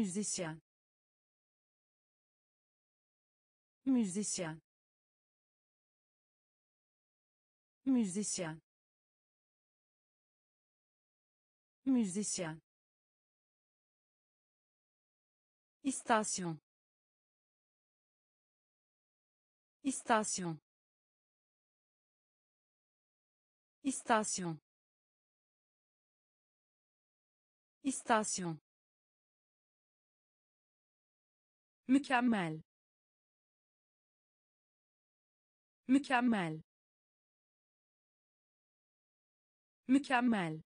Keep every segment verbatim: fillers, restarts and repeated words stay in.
müzisyen müzisyen müzisyen müzisyen istasyon istasyon istasyon istasyon mükemmel mükemmel mükemmel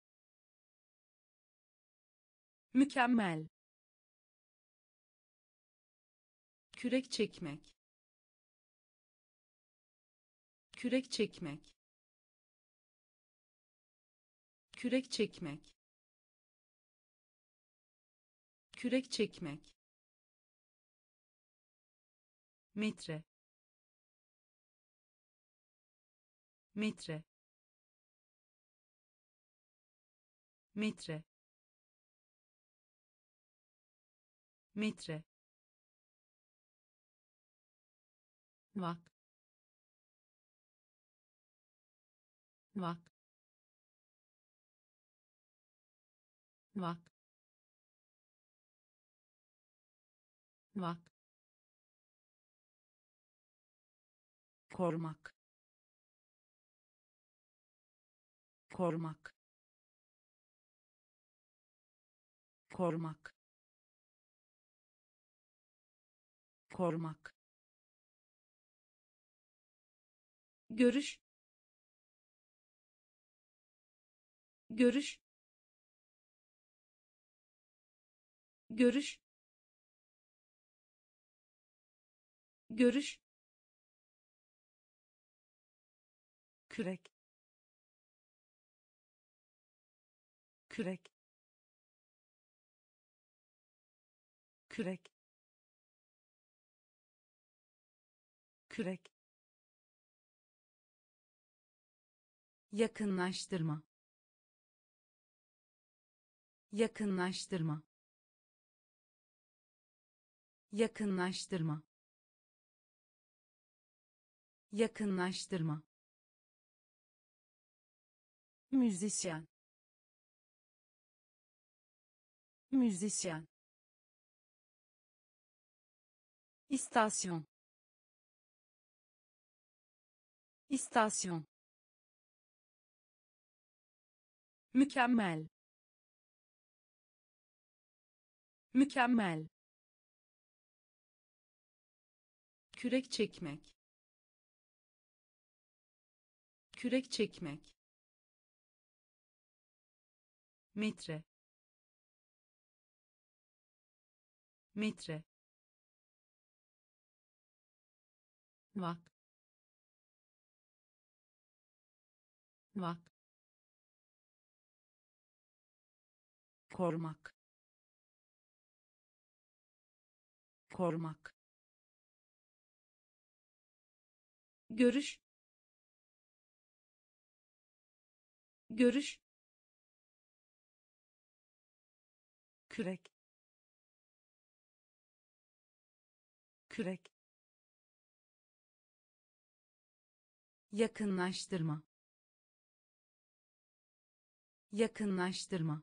mükemmel kürek çekmek kürek çekmek kürek çekmek kürek çekmek metre metre metre metre vak vak vak vak korumak korumak korumak korumak görüş görüş görüş görüş kürek kürek kürek kürek yakınlaştırma yakınlaştırma yakınlaştırma yakınlaştırma müzisyen müzisyen istasyon istasyon mükemmel mükemmel kürek çekmek kürek çekmek metre metre vak vak korumak korumak görüş görüş kürek kürek yakınlaştırma yakınlaştırma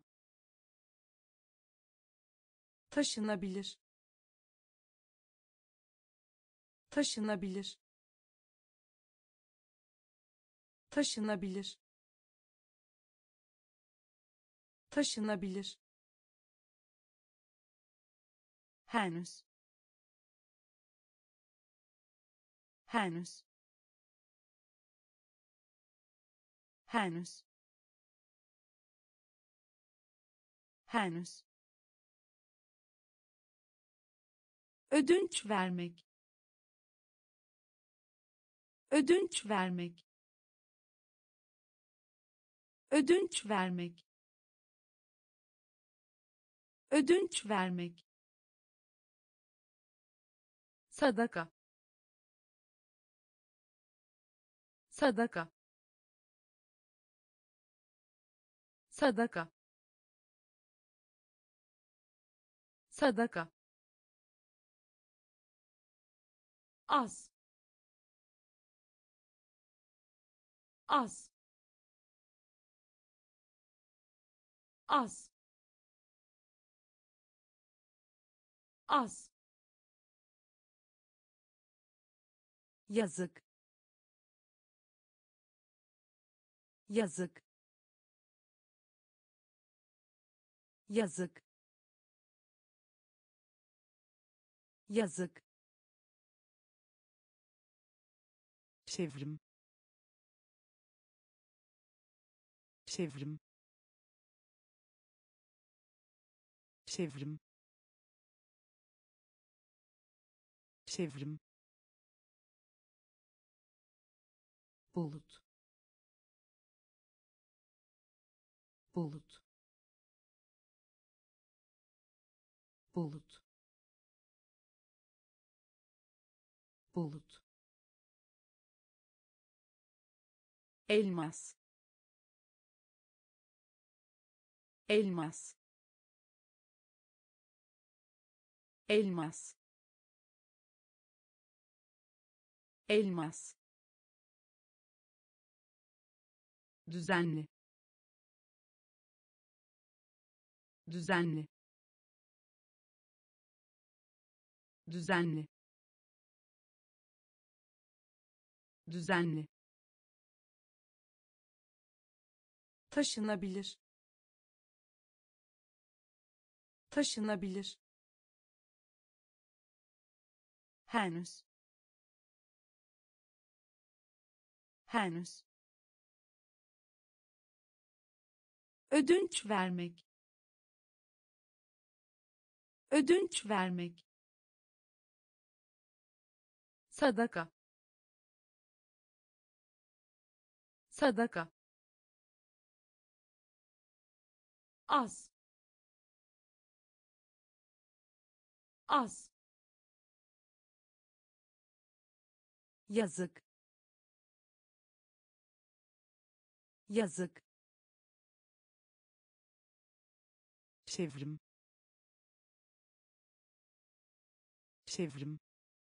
taşınabilir taşınabilir taşınabilir taşınabilir henüz henüz henüz henüz ödünç vermek ödünç vermek ödünç vermek ödünç vermek sadaka sadaka sadaka sadaka, az, az, az, az, yazık, yazık, yazık, yazık, çevrim, çevrim, çevrim, çevrim, bulut, bulut, bulut, bulut, elmas, elmas, elmas, elmas, düzenli, düzenli, düzenli, düzenli, taşınabilir, taşınabilir, henüz, henüz, ödünç vermek, ödünç vermek, sadaka, sadaka, az, az, yazık, yazık, çevrim, çevrim,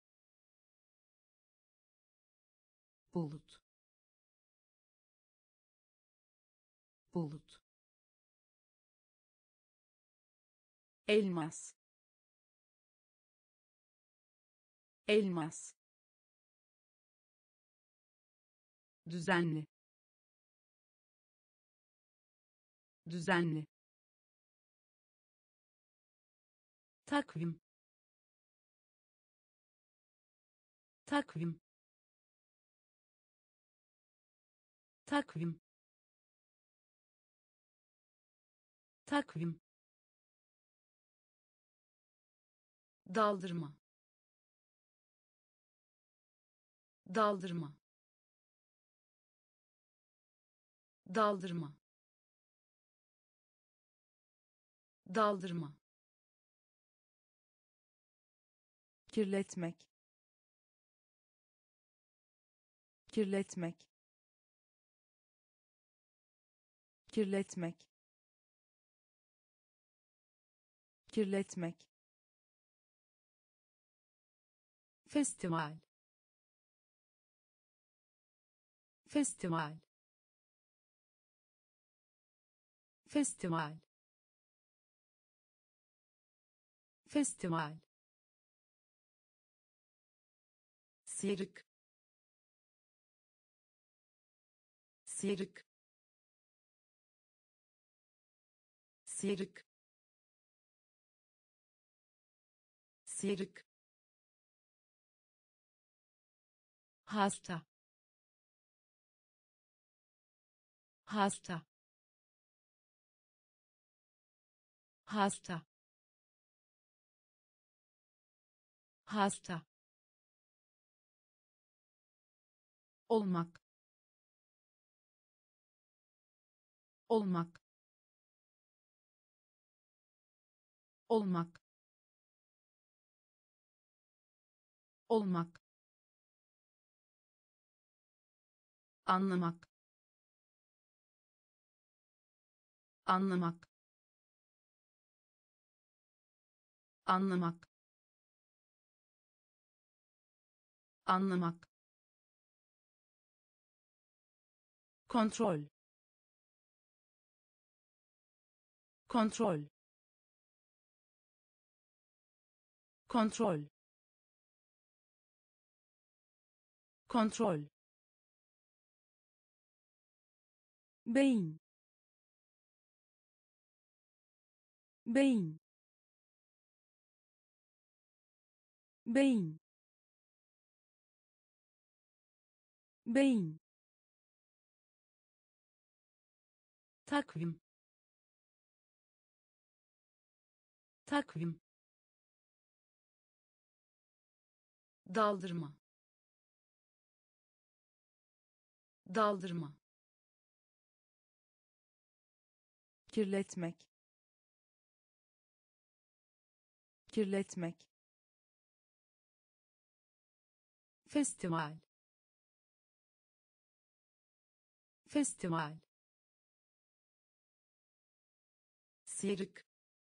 bulut, bulut, elmas, elmas, düzenli, düzenli, takvim, takvim, takvim, takvim, daldırma, daldırma, daldırma, daldırma, kirletmek, kirletmek, kirletmek, kirletmek, festival, festival, festival, festival, sıyrık, sıyrık, sıyrık, sıyrık, hasta, hasta, hasta, hasta, olmak, olmak, olmak, olmak, anlamak, anlamak, anlamak, anlamak, kontrol, kontrol, kontrol, kontrol, beyin, beyin, beyin, beyin, takvim, takvim, daldırma, daldırma, kirletmek, kirletmek, festival, festival, sıyrık,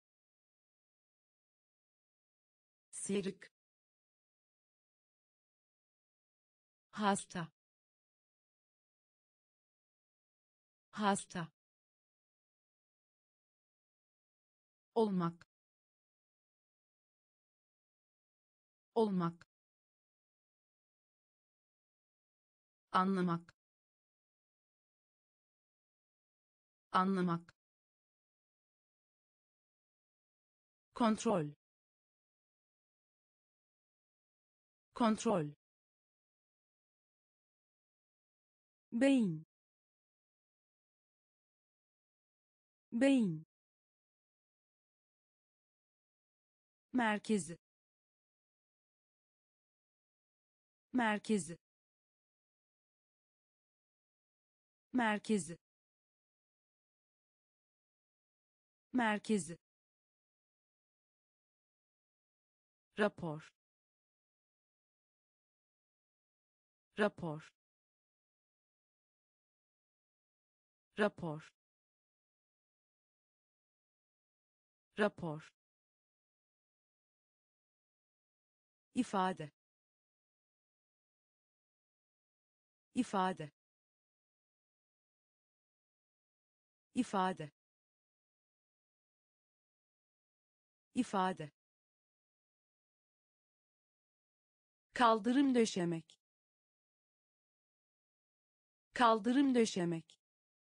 sıyrık, hasta, hasta, olmak, olmak, anlamak, anlamak, kontrol, kontrol, beyin, beyin, merkezi, merkezi, merkezi, merkezi, rapor, rapor, rapor, rapor, ifade, ifade, ifade, ifade, kaldırım döşemek, kaldırım döşemek,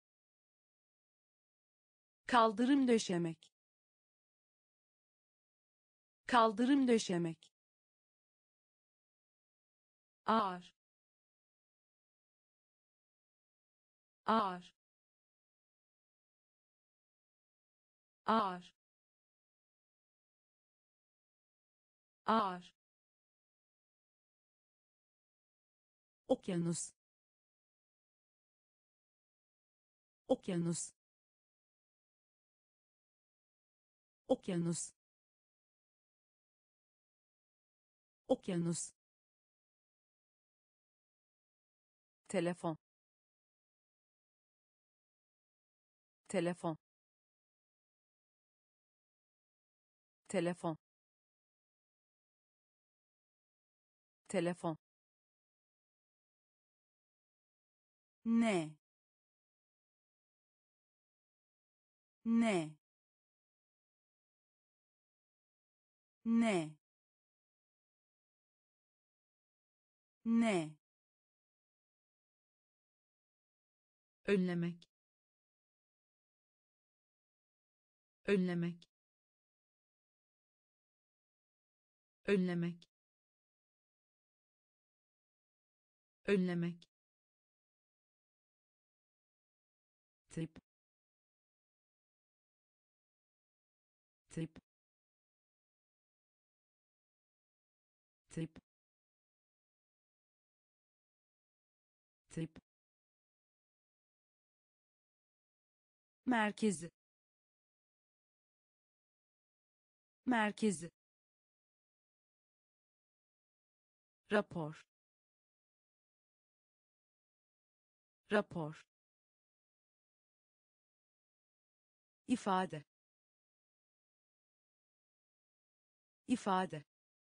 kaldırım döşemek, kaldırım döşemek, ağır, ağır, ağır, ağır, okyanus, okyanus, okyanus, okyanus, telefon, telefon, telefon, telefon, ne, ne, ne, ne, önlemek, önlemek, önlemek, önlemek, tip, tip, tip, tip, merkezi, merkezi, rapor, rapor, ifade, ifade,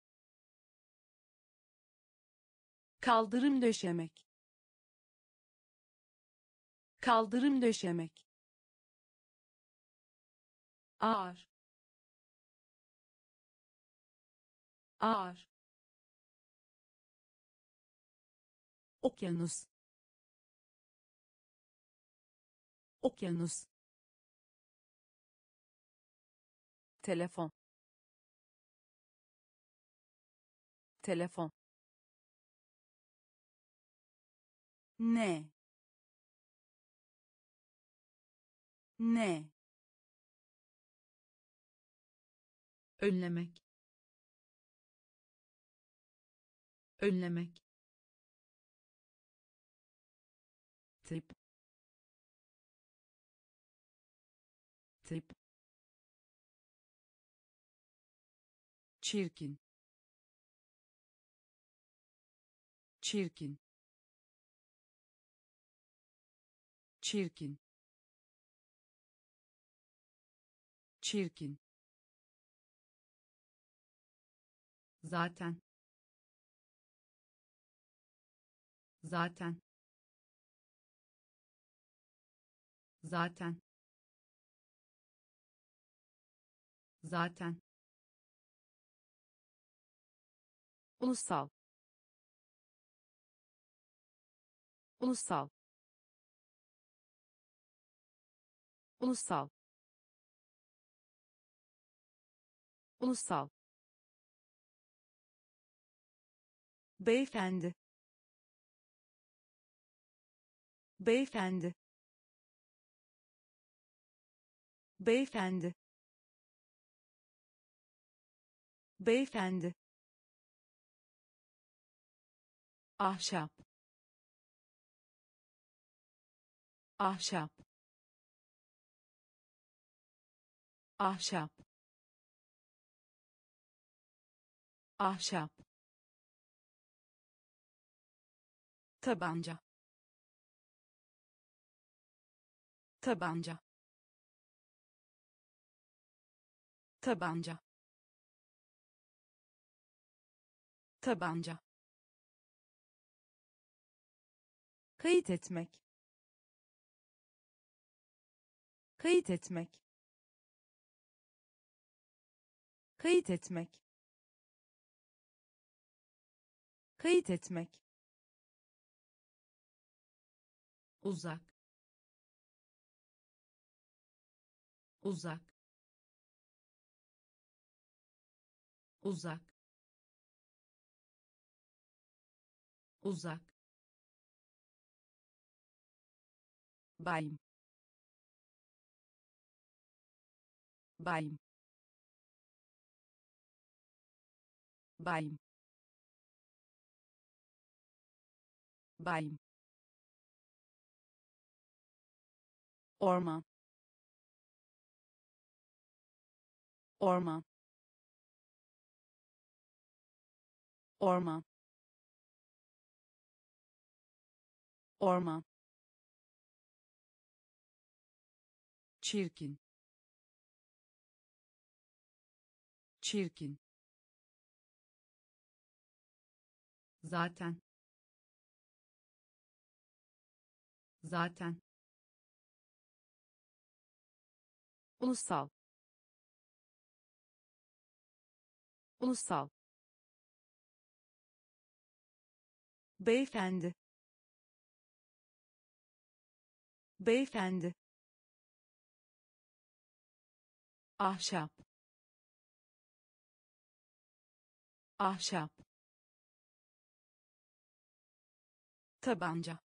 kaldırım döşemek, kaldırım döşemek, ağır, ağır, okyanus, okyanus, telefon, telefon, ne, ne, önlemek, önlemek, tip, tip, çirkin, çirkin, çirkin, çirkin, zaten, zaten, zaten, zaten, ulusal, ulusal, ulusal, ulusal, beyefendi, beyefendi, beyefendi, beyefendi, ahşap, ahşap, ahşap, ahşap, tabanca, tabanca, tabanca, tabanca, kayıt etmek, kayıt etmek, kayıt etmek, kayıt etmek, uzak, uzak, uzak, uzak, bayım, bayım, bayım, bayım, orman, orman, orman, orman, çirkin, çirkin, zaten, zaten, ulusal, ulusal, beyefendi, beyefendi, ahşap, ahşap, tabanca,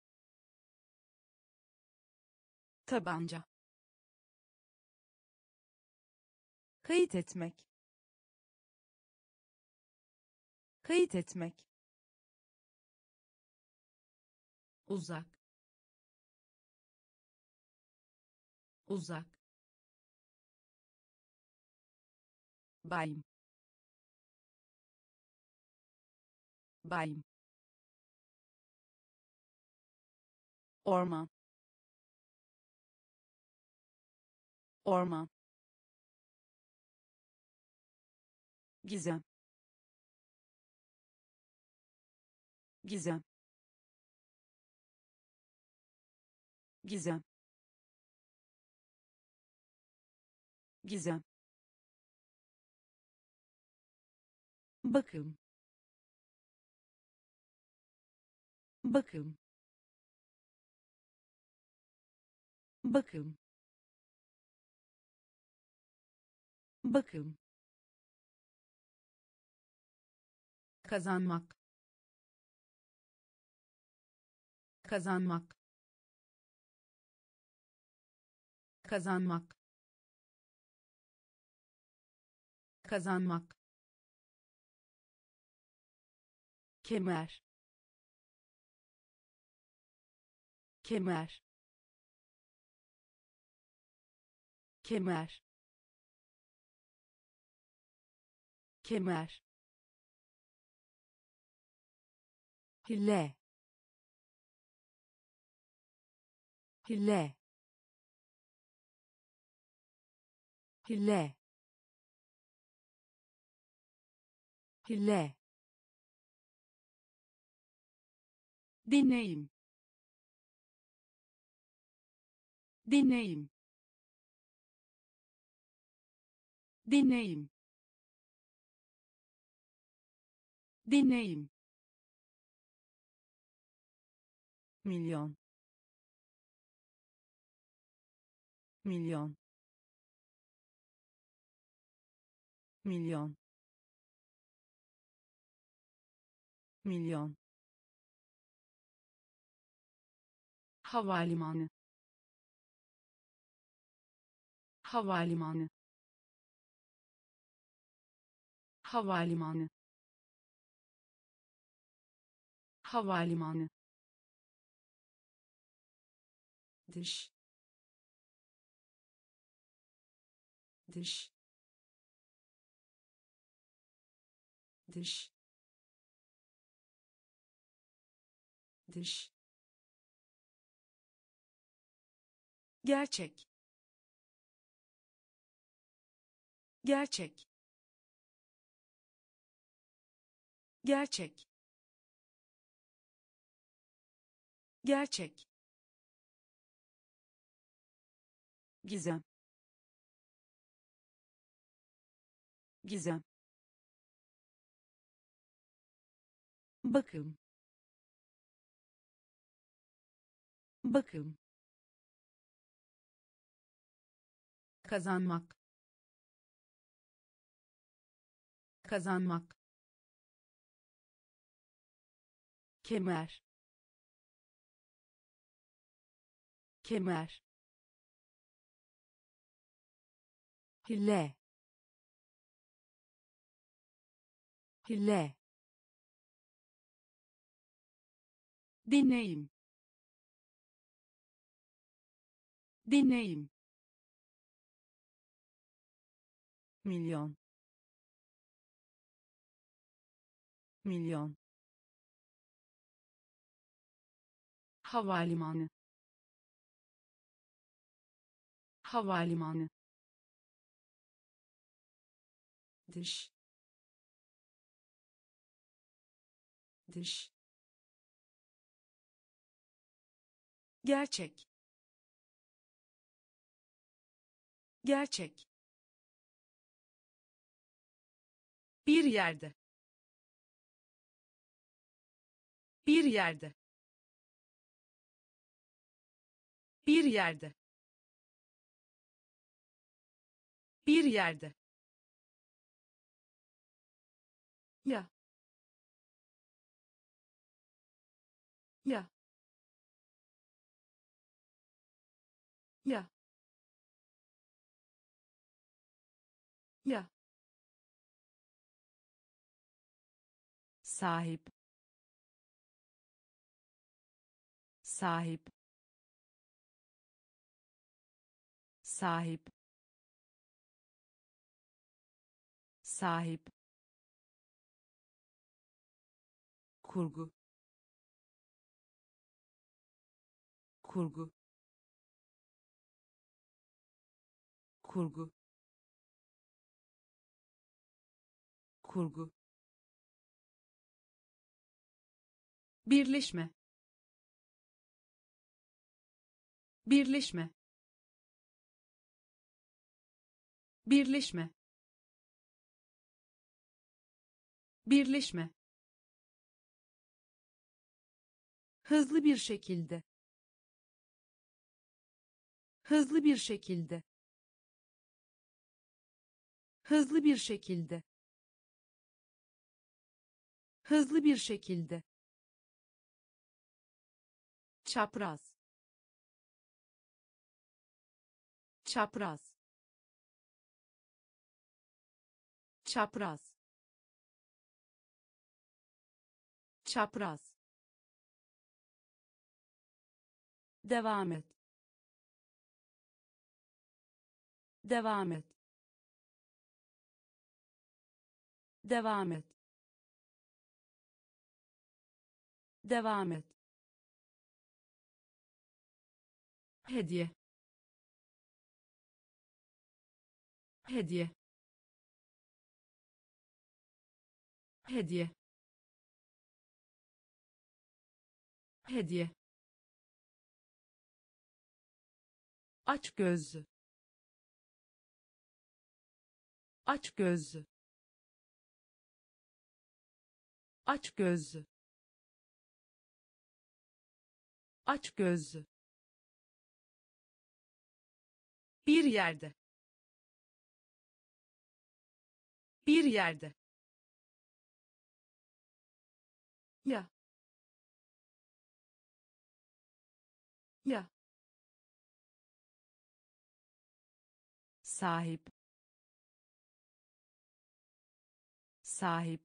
tabanca, kayıt etmek, kayıt etmek, uzak, uzak, bayım, bayım, orman, orman, Gizem. Gizem. Gizem. Gizem. Bakım. Bakım. Bakım. Bakım. Kazanmak. Kazanmak. Kazanmak. Kazanmak. Kemer. Kemer. Kemer. Kemer. Hile. Hile. Hile. Hile. Deneyim. Deneyim. Deneyim. Deneyim. Milyon. Milyon. Milyon. Milyon. Havalimanı. Havalimanı. Havalimanı. Havalimanı. Dış. Dış. Dış. Dış. Gerçek. Gerçek. Gerçek. Gerçek. Gizem. Gizem. Bakım. Bakım. Kazanmak. Kazanmak. Kemer. Kemer. Hile. Hile. Deneyim. Deneyim. Milyon. Milyon. Havalimanı. Havalimanı. Dış. Dış. Gerçek. Gerçek. Bir yerde. Bir yerde. Bir yerde. Bir yerde. Ya. Ya. Ya. Ya. Sahip. Sahip. Sahip. Sahip. Kurgu. Kurgu. Kurgu. kurgu, birleşme, birleşme, birleşme, birleşme, hızlı bir şekilde, hızlı bir şekilde, hızlı bir şekilde, hızlı bir şekilde, çapraz, çapraz, çapraz, çapraz, devam et, devam et, devam et, devam et, hediye, hediye, hediye, hediye, aç gözlü, aç gözlü, aç gözlü, aç gözlü, bir yerde, bir yerde, ya, ya, sahip, sahip,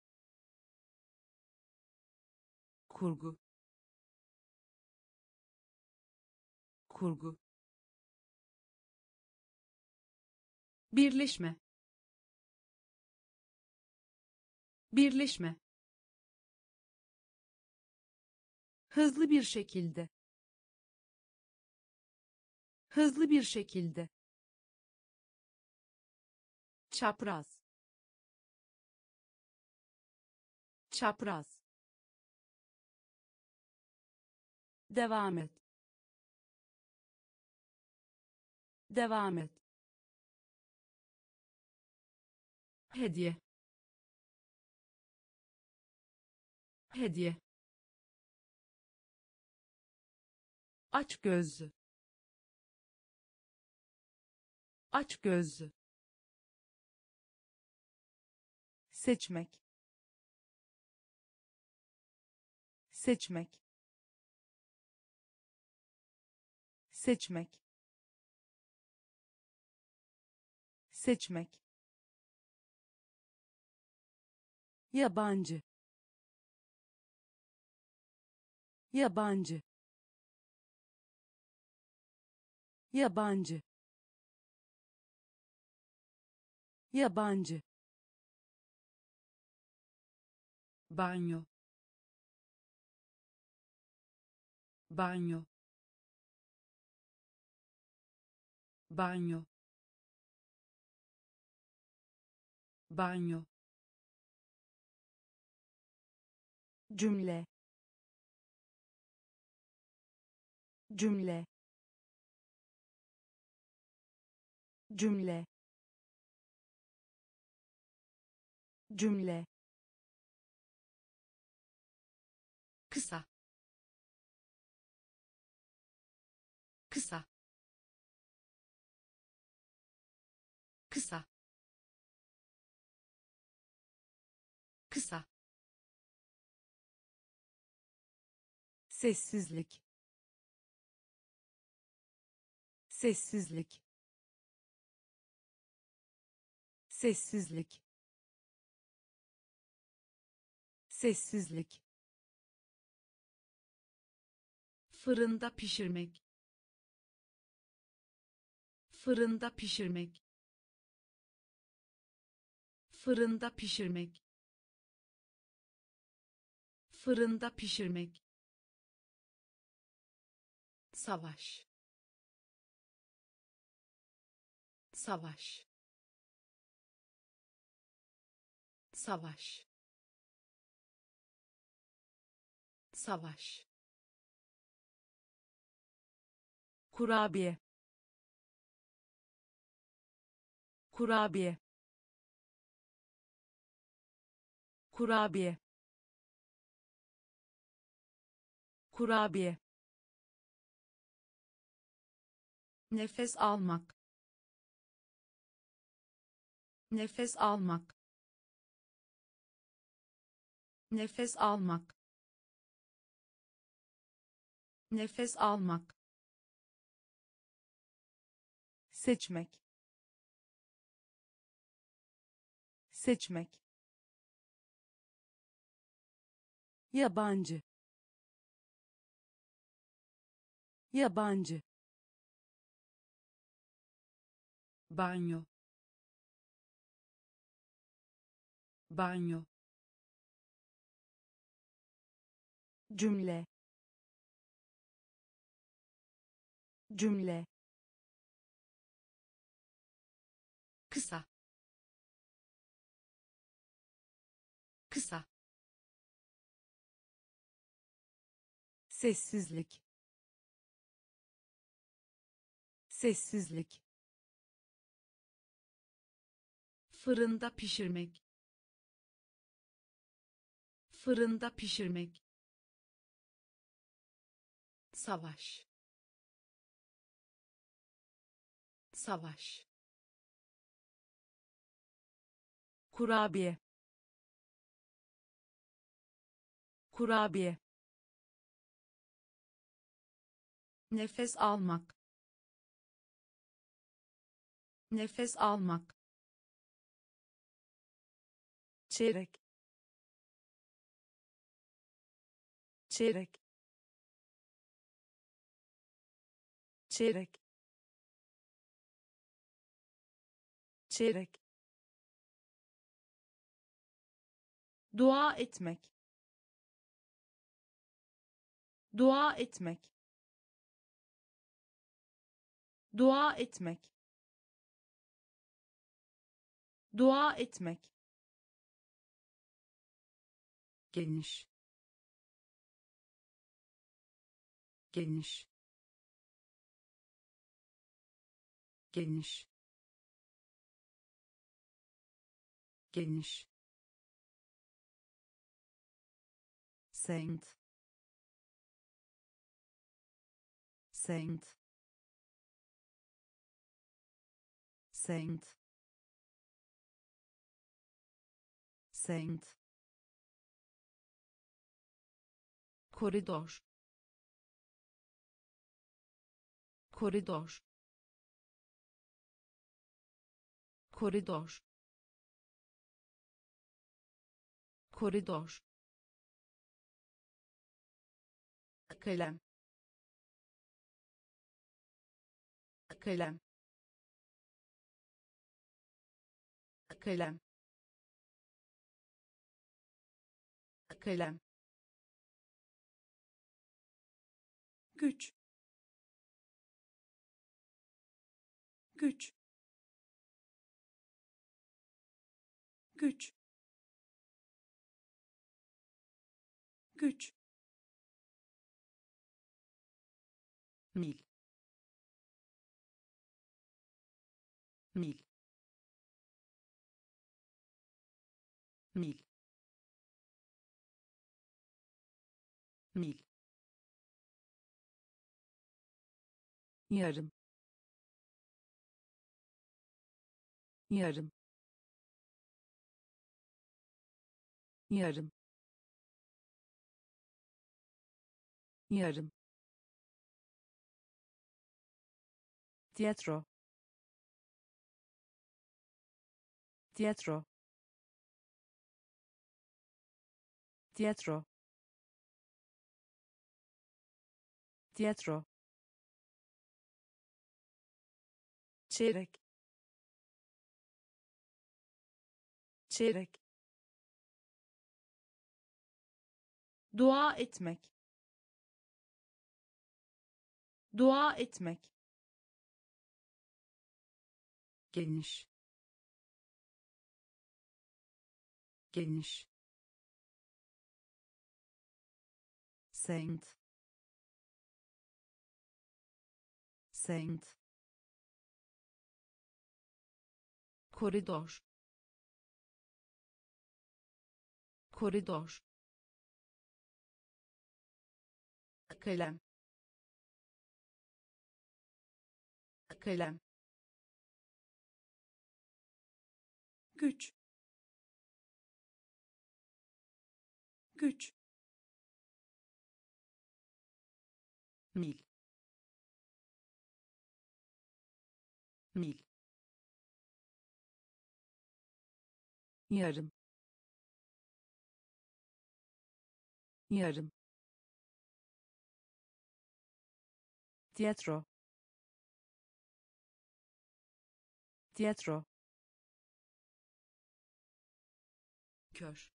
kurgu, kurgu, birleşme, birleşme, hızlı bir şekilde, hızlı bir şekilde, çapraz, çapraz, devam et, devam et, hediye, hediye, aç gözlü, aç gözlü, seçmek, seçmek, seçmek, seçmek, yabancı, yabancı, yabancı, yabancı, banyo, banyo, banyo, banyo, cümle, cümle, cümle, cümle, kısa, kısa, kısa, kısa, sessizlik, sessizlik, sessizlik, sessizlik, fırında pişirmek, fırında pişirmek, fırında pişirmek, fırında pişirmek, savaş, savaş, savaş, savaş, kurabiye, kurabiye, kurabiye, kurabiye, nefes almak, nefes almak, nefes almak, nefes almak, seçmek, seçmek, yabancı, yabancı, banyo, banyo, cümle, cümle, kısa, kısa, sessizlik, sessizlik, fırında pişirmek, fırında pişirmek, savaş, savaş, kurabiye, kurabiye, nefes almak, nefes almak, çeyrek, çeyrek, çeyrek, çeyrek, dua etmek, dua etmek, dua etmek, dua etmek, geniş, geniş, geniş, geniş, Saint, Saint, Saint, Saint, koridor, koridor, koridor, koridor, kalem, kalem, kalem, kalem, güç, güç, güç, güç, mil, mil, mil, mil, yarım, yarım, yarım, yarım, tiyatro, tiyatro, tiyatro, tiyatro, çeyrek, çeyrek, dua etmek, dua etmek, geniş, geniş, saint, saint, koridor, koridor, kalem, kalem, güç, güç, mil, mil, yarım, yarım, tiyatro, tiyatro, kör,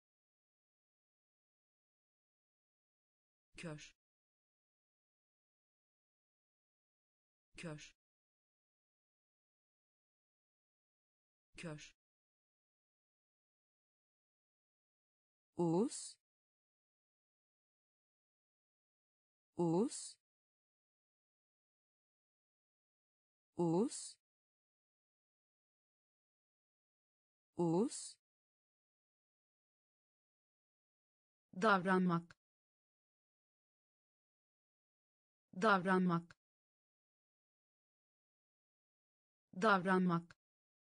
kör, kör, kör, Oğuz, Oğuz, Oğuz, Oğuz, davranmak, davranmak, davranmak,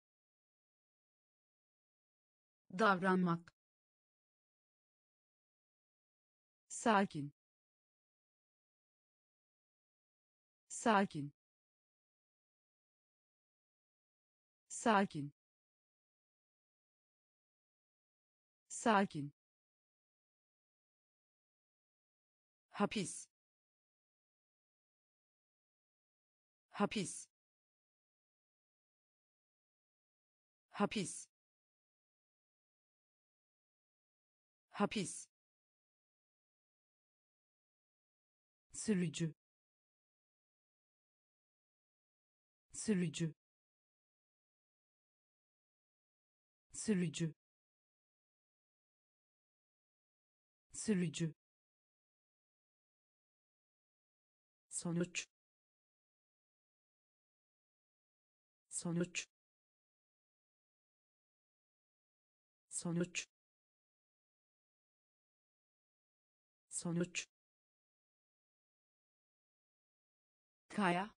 davranmak, sakin, sakin, sakin, sakin, hapis, hapis, hapis, hapis, sürücü, sürücü, sürücü, sürücü, sonuç, sonuç, sonuç, sonuç, kaya,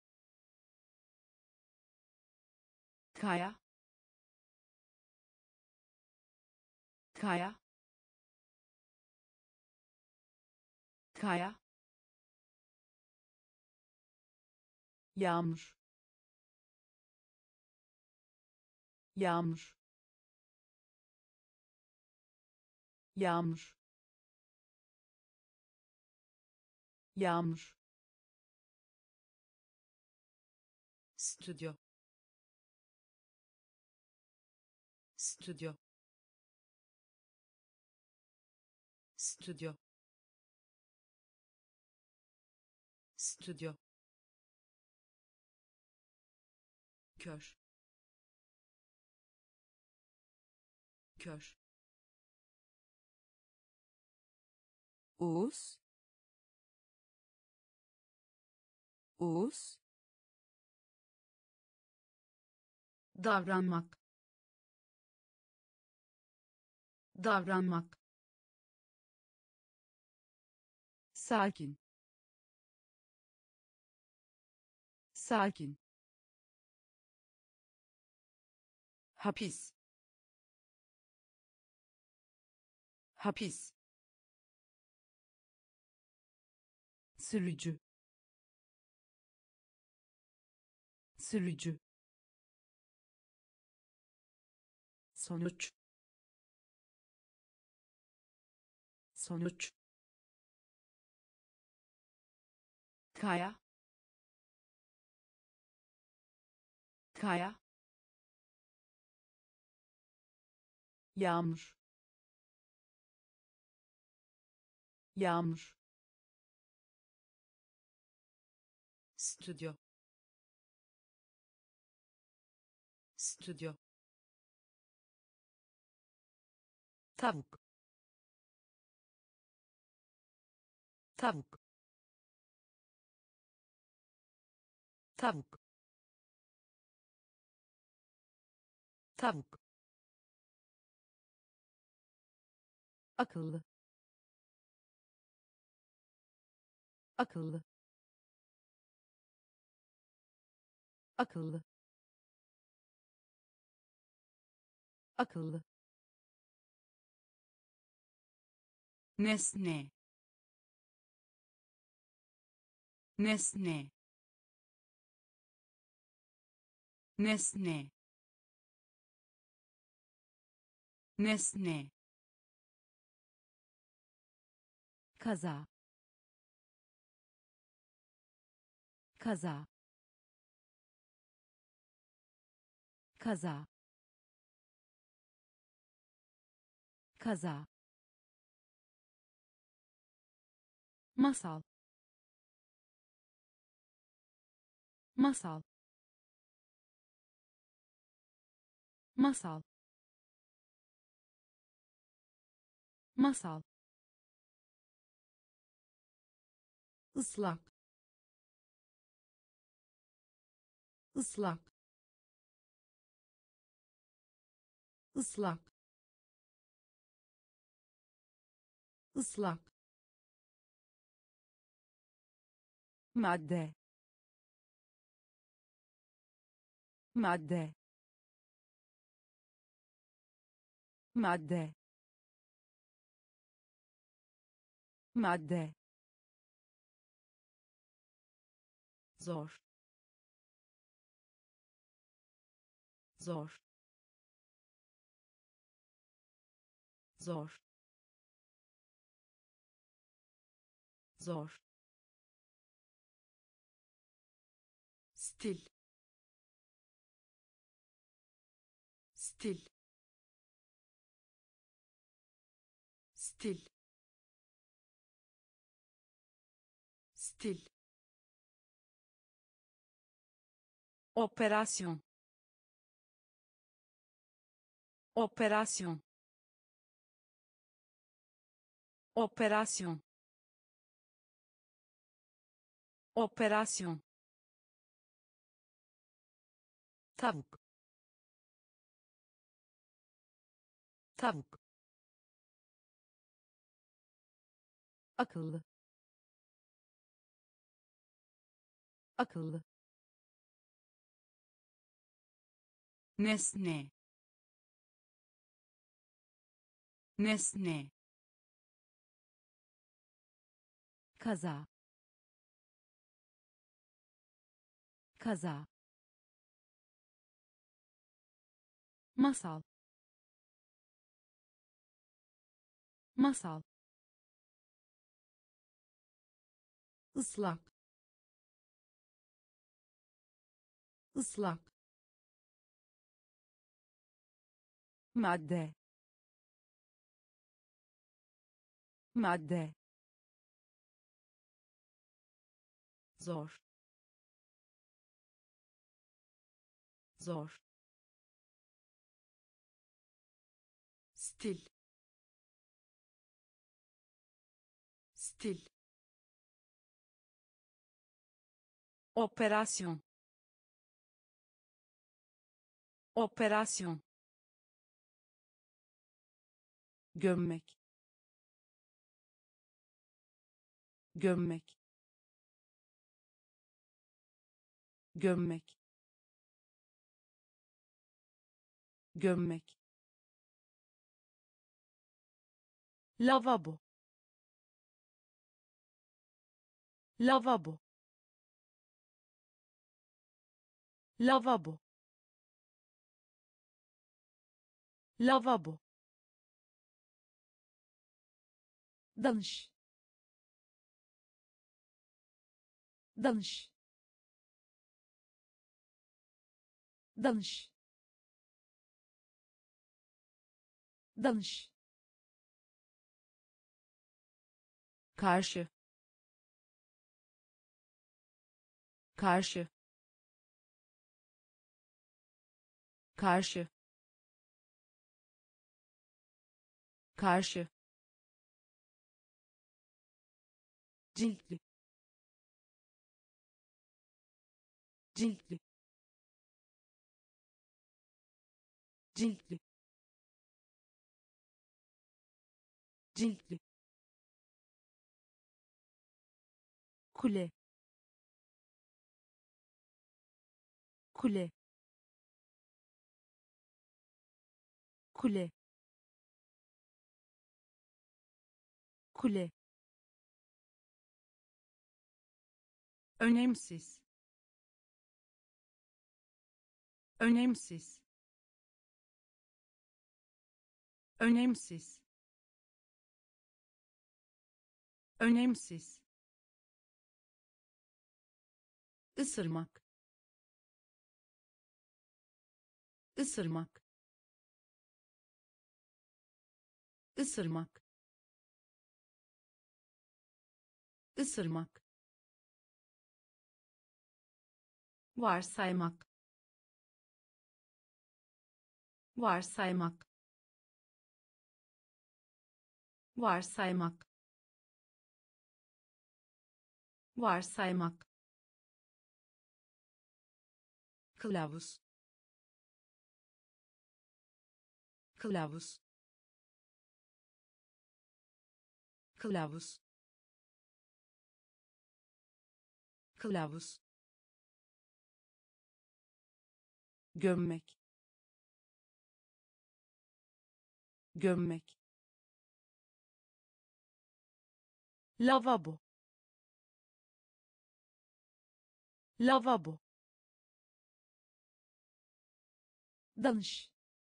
kaya, kaya, kaya, yağmur, yağmur, yağmur, yağmur, stüdyo, stüdyo, stüdyo, stüdyo, kör, kör, Oğuz, Oğuz, davranmak, davranmak, sakin, sakin, hapis, hapis, sürücü, sürücü, sonuç, sonuç, kaya, kaya, yağmur, yağmur, stüdyo, stüdyo, tavuk, tavuk, tavuk, tavuk, akıllı, akıllı, akıllı, akıllı, nesne, nesne, nesne, nesne, kaza, kaza, kaza, kaza, masal, masal, masal, masal, ıslak, ıslak, ıslak, ıslak, madde, madde, madde, madde, zor, zor, zor, zor, stil, stil, stil, stil, operasyon, operasyon, operasyon, operasyon, tavuk, tavuk, akıllı, akıllı, nesne, nesne, kaza, kaza, masal, masal, ıslak, ıslak, madde, madde, zor, zor, stil, stil, operasyon, operasyon, gömmek, gömmek, gömmek, gömmek, lavabo, lavabo, lavabo, lavabo, danış, danış, danış, danış, karşı, karşı, karşı, karşı, ciltli, ciltli, ciltli, ciltli, kule, kule, kule, kule, önemsiz, önemsiz, önemsiz, önemsiz, ısırmak, ısırmak, ısırmak, ısırmak, varsaymak, varsaymak, varsaymak, varsaymak, kılavuz, kılavuz, kılavuz, kılavuz, gömmek, gömmek, lavabo, lavabo, danış,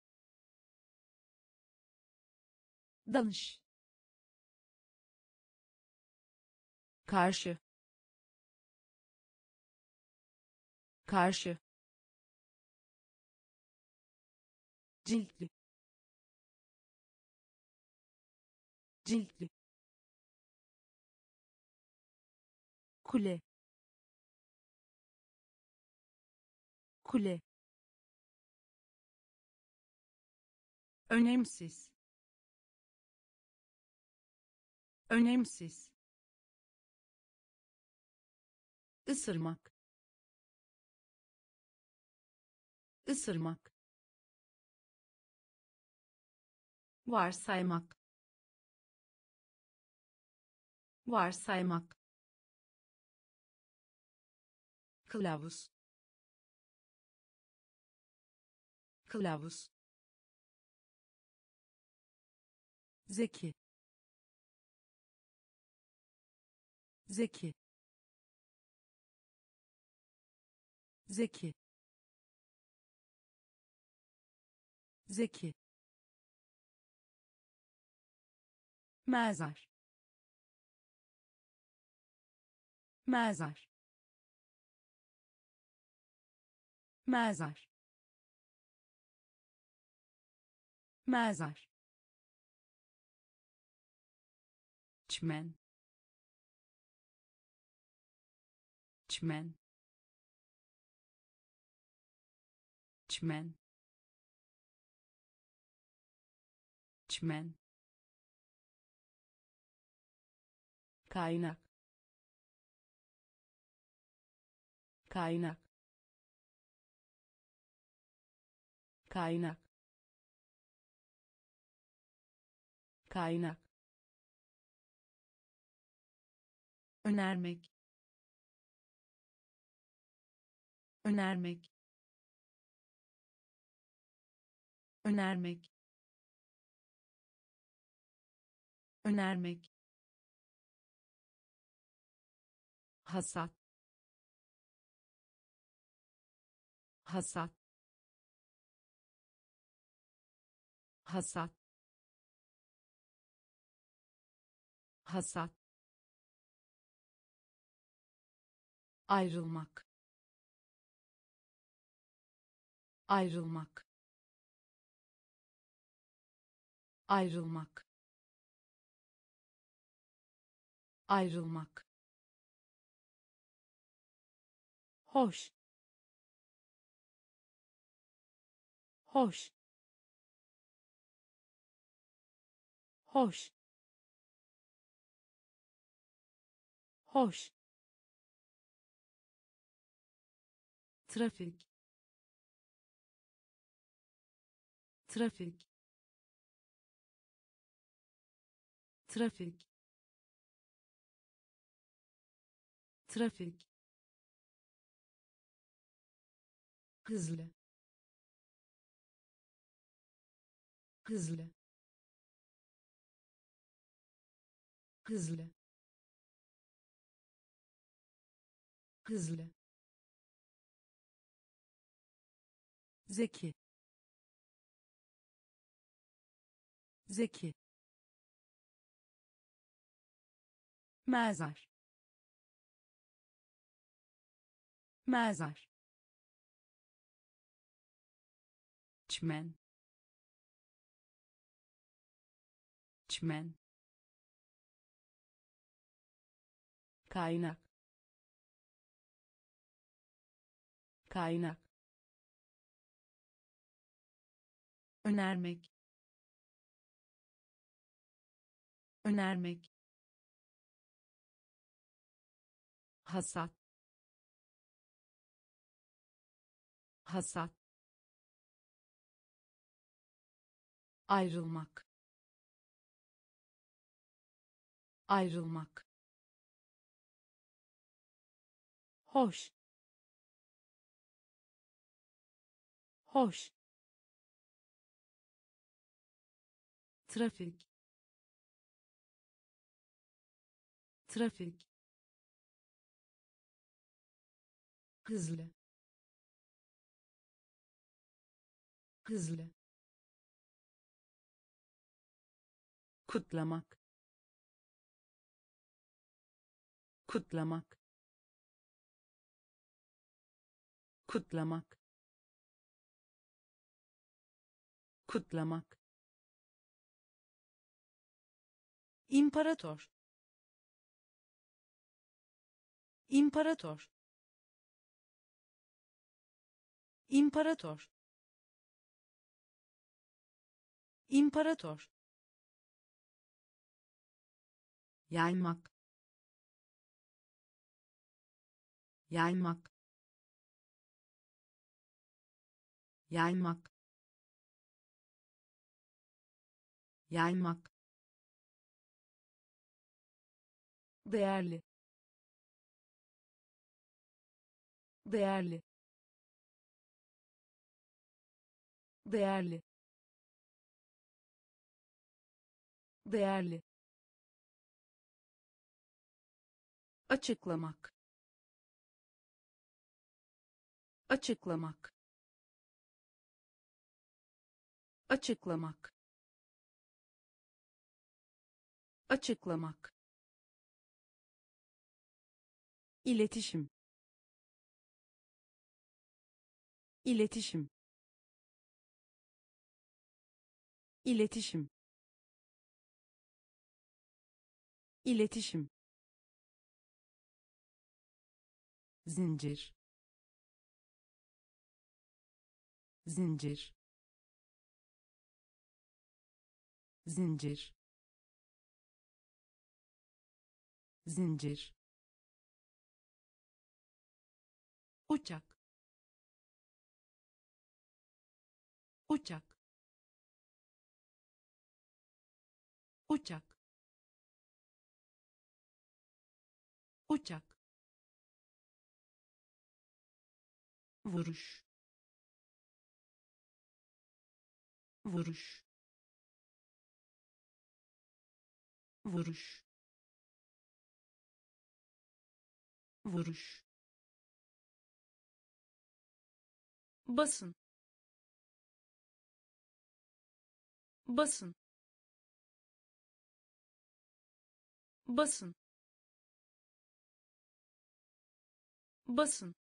danış, karşı, karşı, ciltli, ciltli, kule, kule, önemsiz, önemsiz, ısırmak, ısırmak, varsaymak, varsaymak, kılavuz, kılavuz, zeki, zeki, zeki, zeki, mezar, mezar, mezar, mezar, çimen, çimen, çimen, çimen, kaynak, kaynak, kaynak, kaynak, önermek, önermek, önermek, önermek, hasat, hasat, hasat, hasat, ayrılmak, ayrılmak, ayrılmak, ayrılmak, hoş, hoş, hoş, hoş, trafik, trafik, trafik, trafik, hızlı, hızlı, hızlı, hızlı, zeki, zeki, mezar, mezar, çmen, çmen, kaynak, kaynak, önermek, önermek, hasat, hasat, ayrılmak, ayrılmak, hoş, hoş, trafik, trafik, hızlı, hızlı, kutlamak, kutlamak, kutlamak, kutlamak, imparator, imparator, imparator, imparator, yaymak, yaymak, yaymak, yaymak, değerli, değerli, değerli, değerli, açıklamak, açıklamak, açıklamak, açıklamak, iletişim, iletişim, iletişim, iletişim, zincir, zincir, zincir, zincir, uçak, uçak, uçak, uçak, vuruş, vuruş, vuruş, vuruş, basın, basın, basın, basın,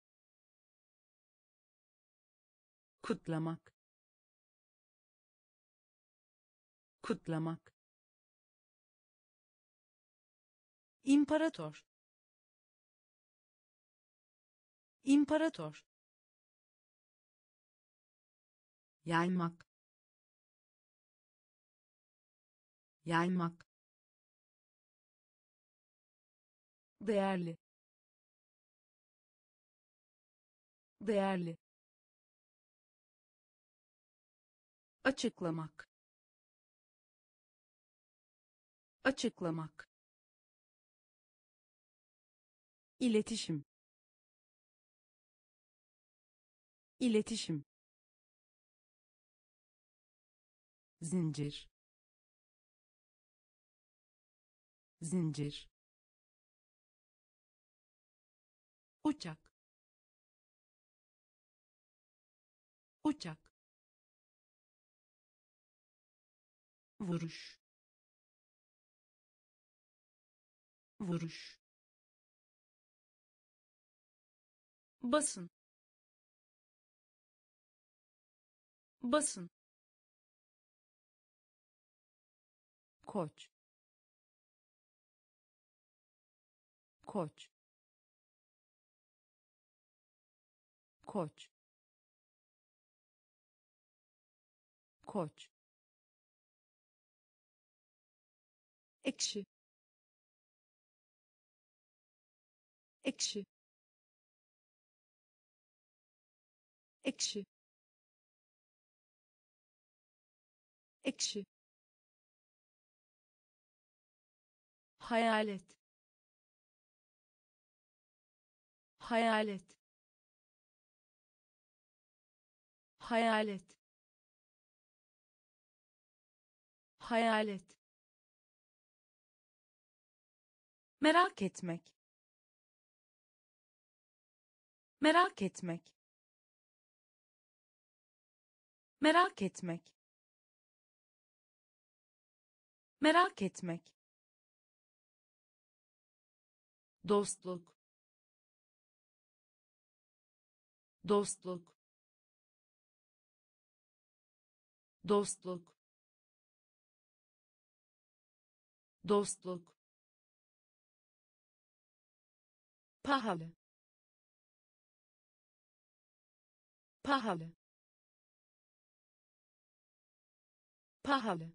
kutlamak, kutlamak, imparator, imparator, yaymak, yaymak, değerli, değerli, açıklamak, açıklamak, iletişim, iletişim, zincir, zincir, uçak, uçak, vuruş, vuruş, basın, basın, koç, koç, koç, koç, ekşi, ekşi, ekşi, ekşi, hayalet, hayalet, hayalet, hayalet, merak etmek, merak etmek, merak etmek, merak etmek, dostluk, dostluk, dostluk, dostluk, pahalı, pahalı, pahalı,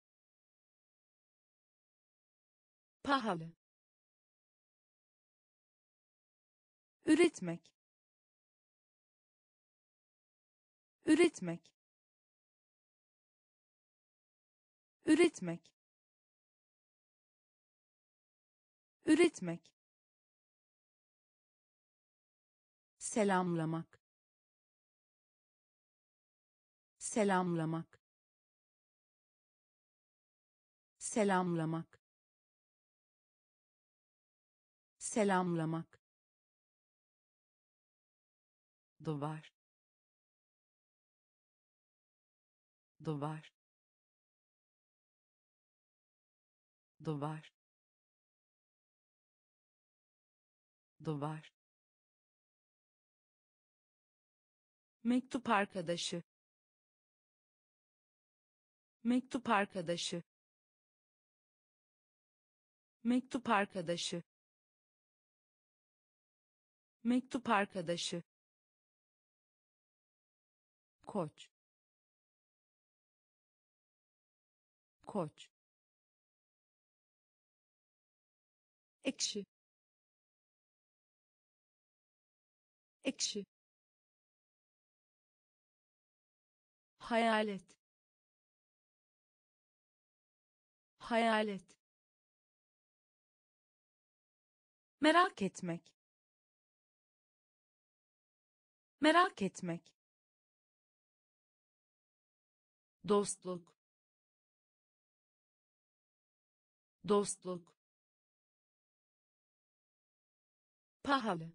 pahalı, üretmek, üretmek, üretmek, üretmek, selamlamak, selamlamak, selamlamak, selamlamak, duvar, duvar, duvar, duvar, mektup arkadaşı, mektup arkadaşı, mektup arkadaşı, mektup arkadaşı, koç, koç, ekşi, ekşi, hayalet, hayalet, merak etmek, merak etmek, dostluk, dostluk, pahalı,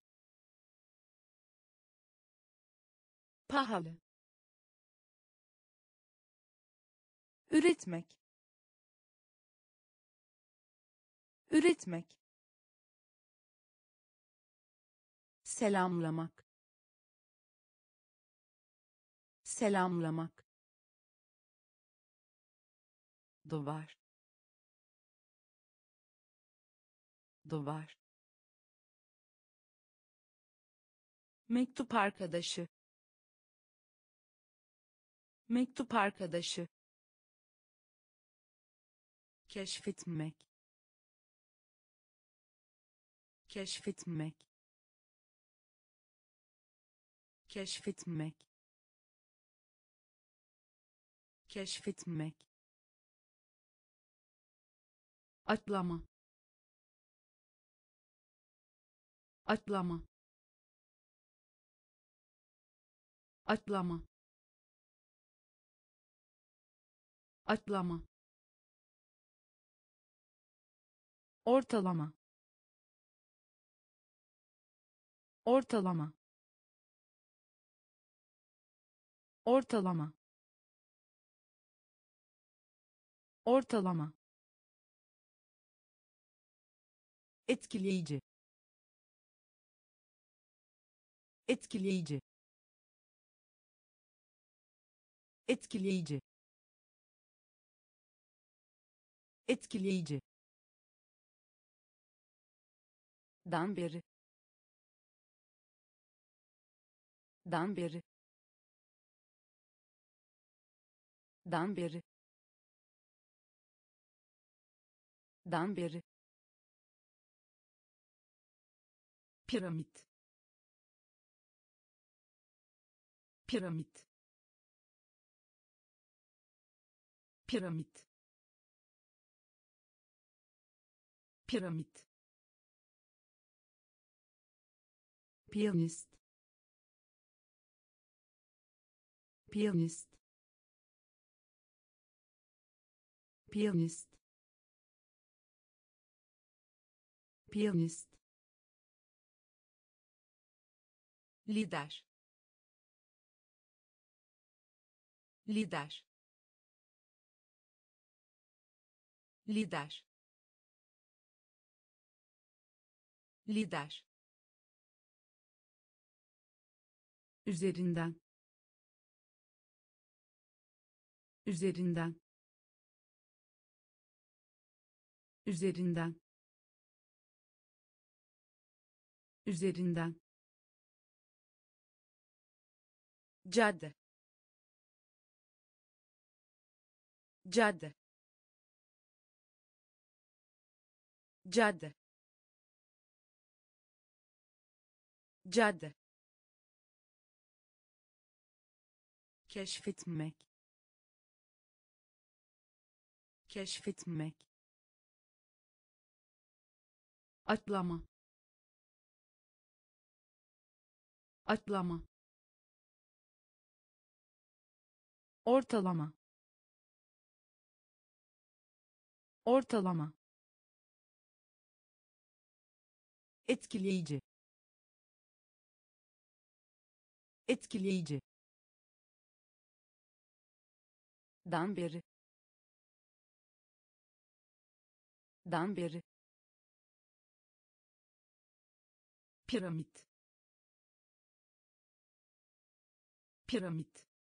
pahalı, üretmek, üretmek, selamlamak, selamlamak, duvar, duvar, mektup arkadaşı, mektup arkadaşı, keşfetmek, keşfetmek, keşfetmek, keşfetmek, atlama, atlama, atlama, atlama, ortalama, ortalama, ortalama, ortalama, etkileyici, etkileyici, etkileyici, etkileyici, dan beri, dan beri, dan beri, dan beri, piramit, piramit, piramit, piramit, piyanist, piyanist, piyanist, piyanist, lider, lider, lider, lider, üzerinden, üzerinden, üzerinden, üzerinden, cadde, cadde, cadde, cadde, keşfetmek, keşfetmek, atlama, atlama, ortalama, ortalama, etkileyici, etkileyici, dan beri, dan beri, piramit, piramit,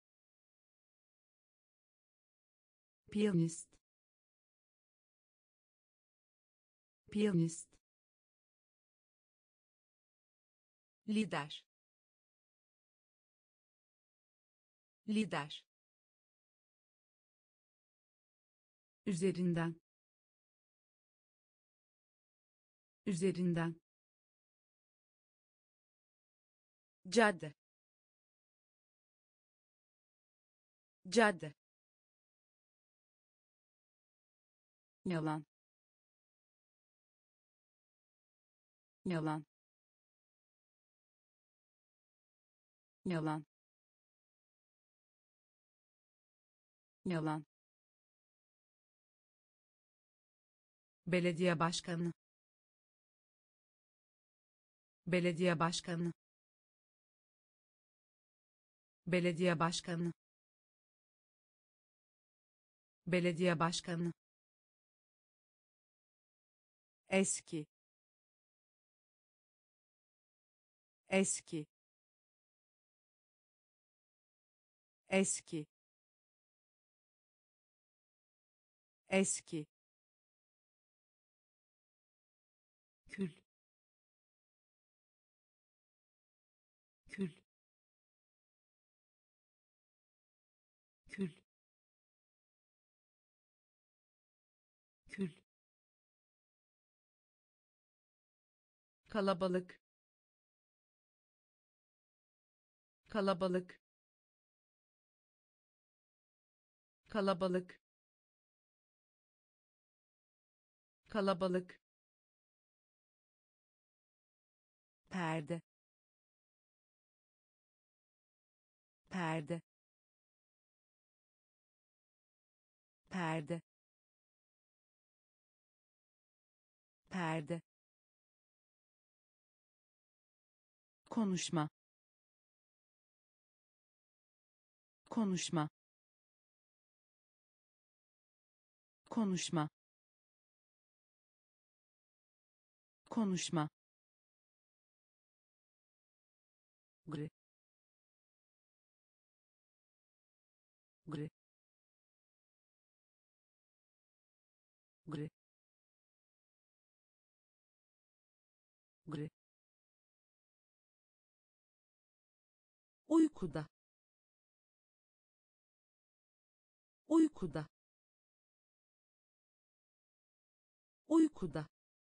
piyanist, piyanist, lider, lider, üzerinden, üzerinden, cadde, cadde, yalan, yalan, yalan, yalan, belediye başkanı, belediye başkanı, belediye başkanı, belediye başkanı, eski, eski, eski, eski, kül, kül, kül, kalabalık kalabalık kalabalık kalabalık perde perde perde perde konuşma konuşma konuşma konuşma gri gri gri gri uykuda uykuda uykuda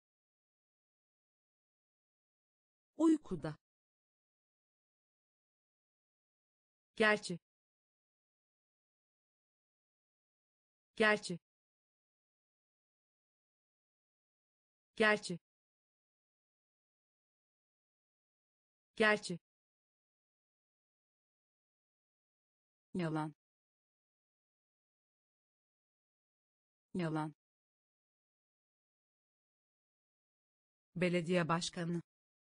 uykuda gerçi gerçi gerçi gerçi yalan yalan belediye başkanı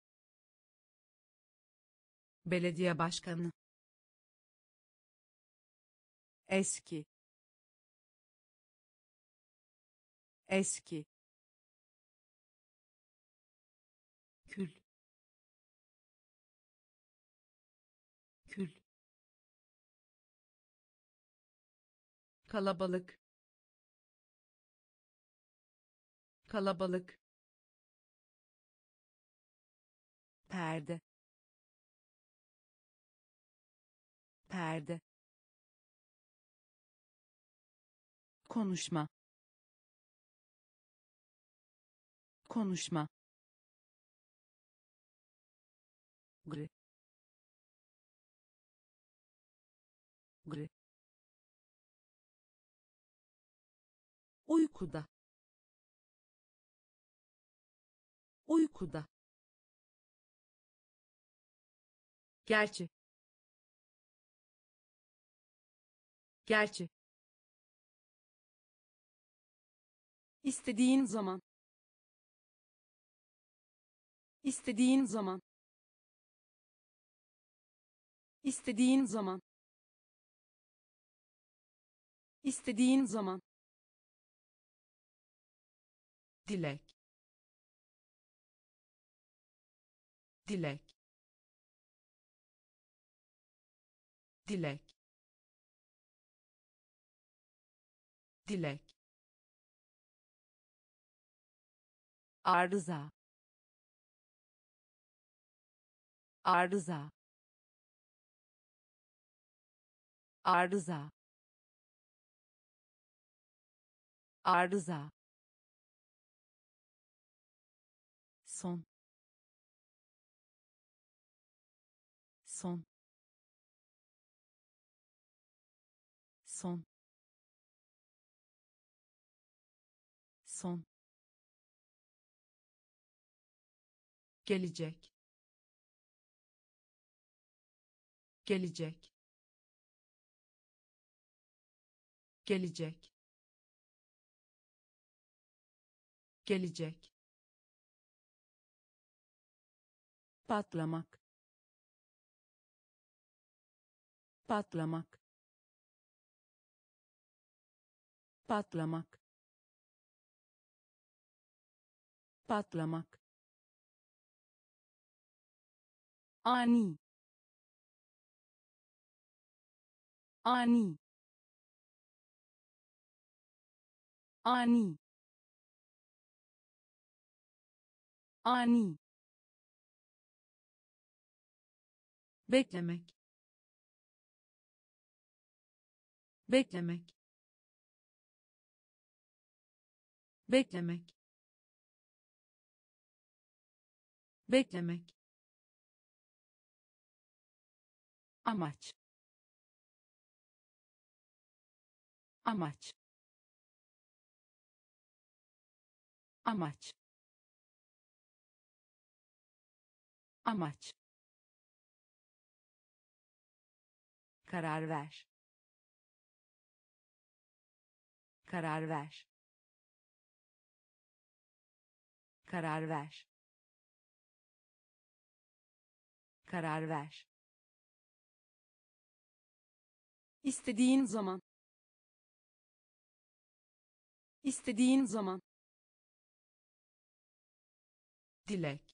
belediye başkanı eski eski kül kül kalabalık kalabalık perde perde konuşma konuşma gri gri uykuda uykuda gerçi gerçi istediğin zaman istediğin zaman istediğin zaman istediğin zaman dilek dilek dilek dilek arıza arıza arıza arıza son son son son gelecek gelecek gelecek gelecek patlamak patlamak patlamak patlamak ani ani ani ani beklemek beklemek beklemek beklemek, amaç, amaç, amaç, amaç, karar ver, karar ver, karar ver, karar ver, istediğin zaman, istediğin zaman, dilek,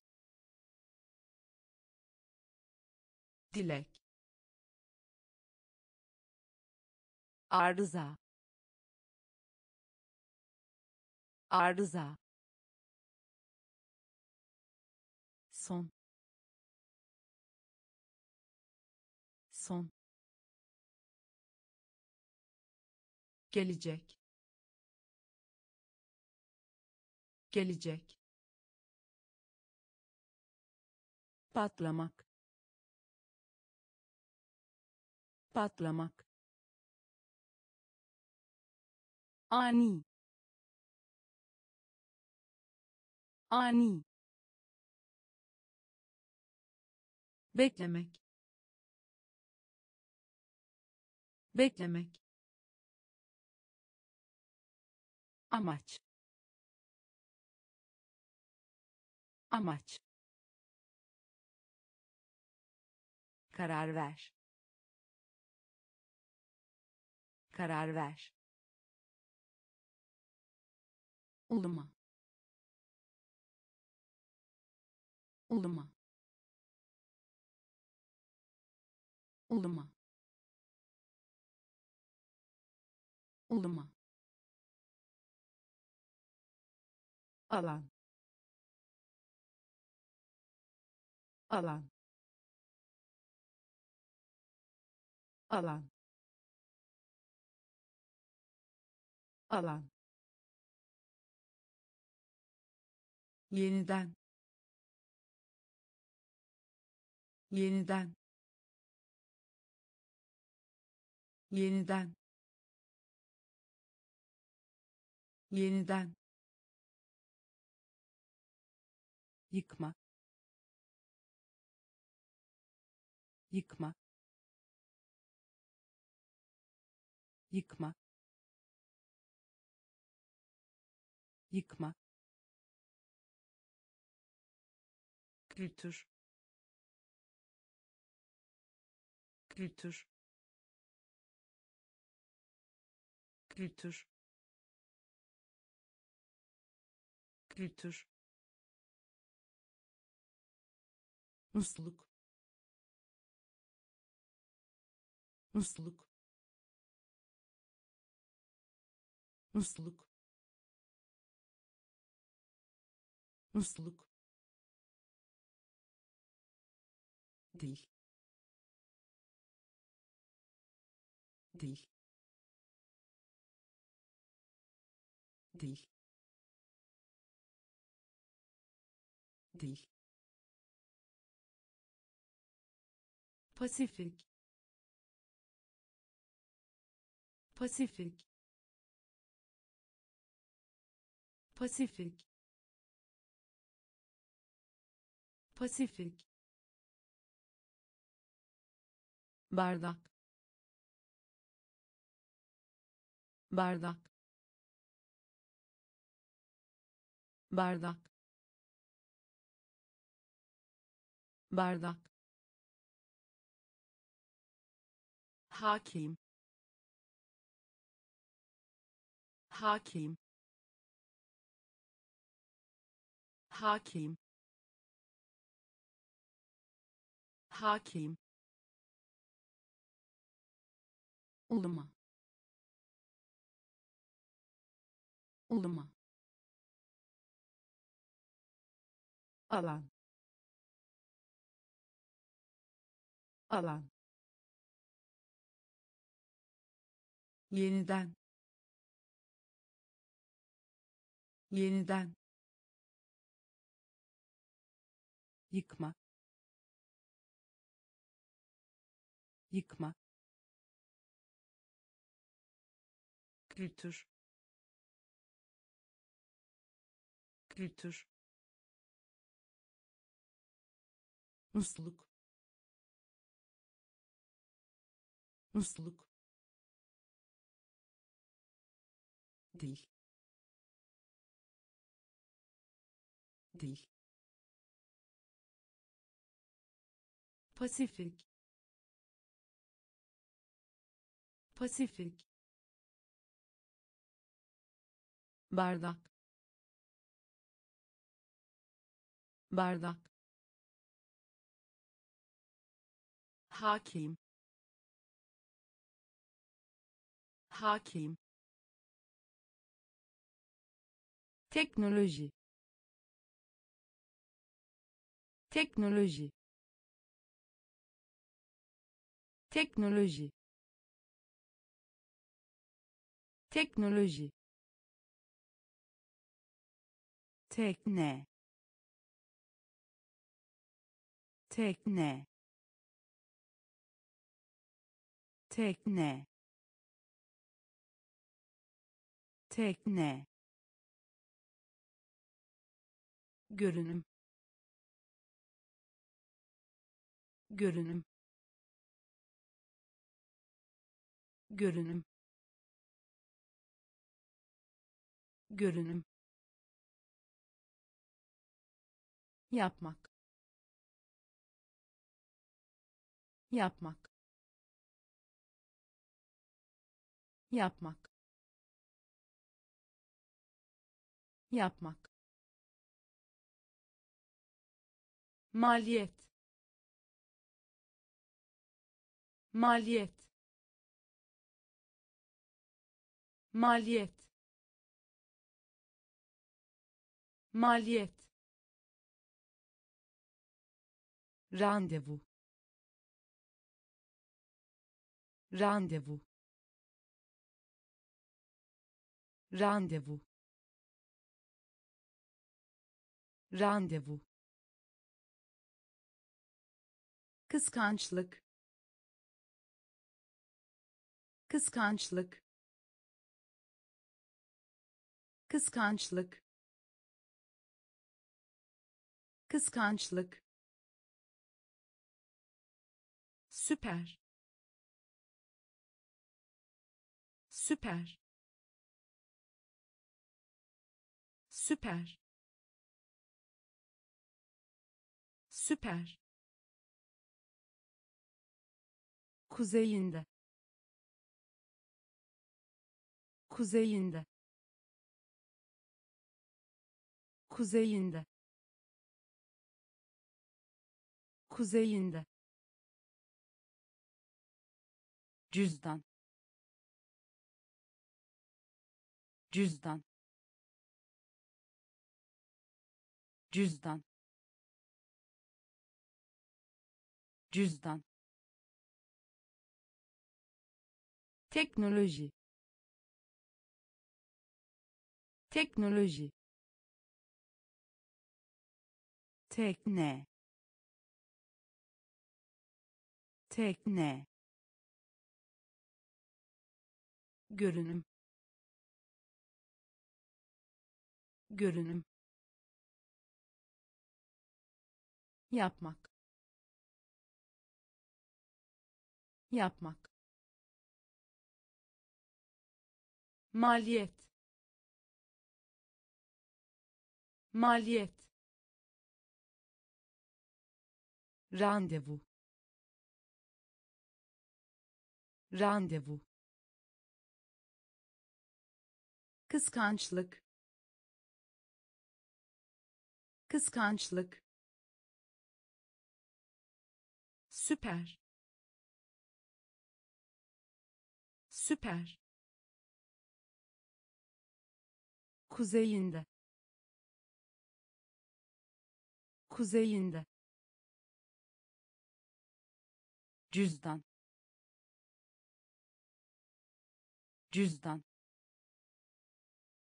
dilek, arıza, arıza, son, son, gelecek, gelecek, patlamak, patlamak, ani, ani, beklemek, beklemek, amaç, amaç, karar ver, karar ver, uluma, uluma, uluma, uluma, alan, alan, alan, alan, yeniden, yeniden, yeniden, yeniden, yıkma, yıkma, yıkma, yıkma, kültür, kültür, kültür, kültür, musluk, musluk, musluk, musluk, dil, dil, dil, dil, Pasifik, Pasifik, Pasifik, Pasifik, bardak, bardak, bardak, bardak, hakim, hakim, hakim, hakim, uluma, uluma, alan, alan, yeniden, yeniden, yıkma, yıkma, kültür, kültür, musluk, musluk, dil, dil, Pasifik, Pasifik, bardak, bardak, hakim, hakim, teknoloji, teknoloji, teknoloji, teknoloji, tekne, tekne, tekne, tekne, görünüm, görünüm, görünüm, görünüm, yapmak, yapmak, yapmak, yapmak, maliyet, maliyet, maliyet, maliyet, randevu, randevu, randevu, randevu, kıskançlık, kıskançlık, kıskançlık, kıskançlık, süper, süper, süper, süper, kuzeyinde, kuzeyinde, kuzeyinde, kuzeyinde, cüzdan, cüzdan, cüzdan, cüzdan, teknoloji, teknoloji, tekne, tekne, görünüm, görünüm, yapmak, yapmak, maliyet, maliyet, randevu, randevu, kıskançlık, kıskançlık, süper, süper, kuzeyinde, kuzeyinde, cüzdan, cüzdan,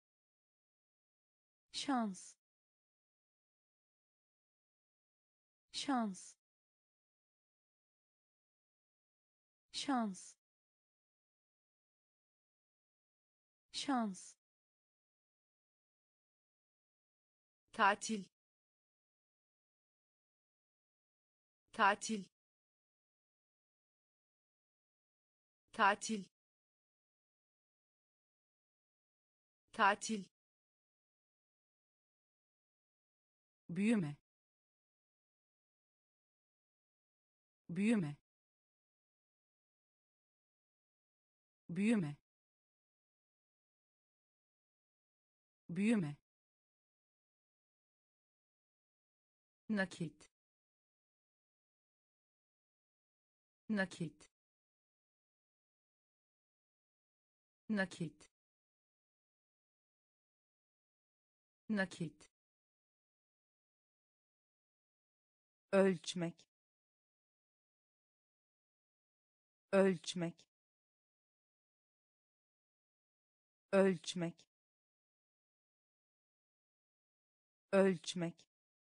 şans, şans şans şans tatil tatil tatil tatil büyüme büyüme büyüme büyüme nakit nakit nakit nakit ölçmek ölçmek ölçmek ölçmek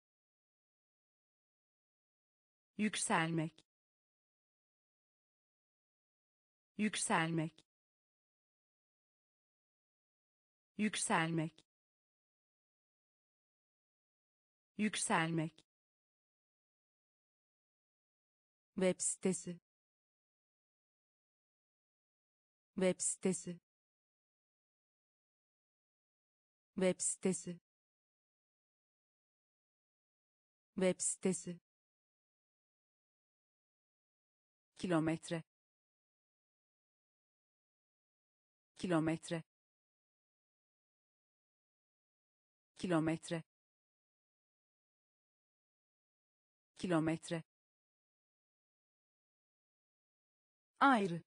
yükselmek yükselmek yükselmek yükselmek web sitesi web sitesi web sitesi web sitesi kilometre kilometre kilometre kilometre ayrı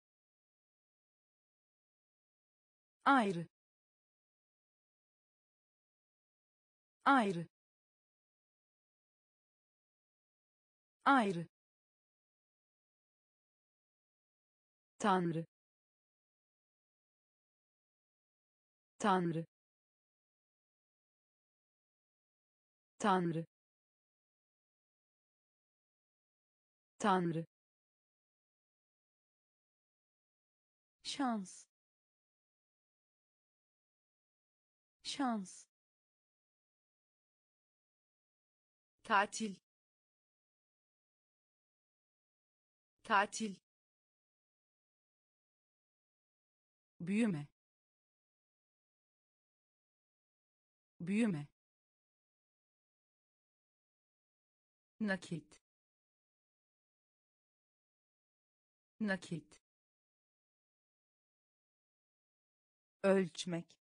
ayrı ayrı ayrı Tanrı Tanrı Tanrı Tanrı şans şans tatil tatil büyüme büyüme nakit nakit ölçmek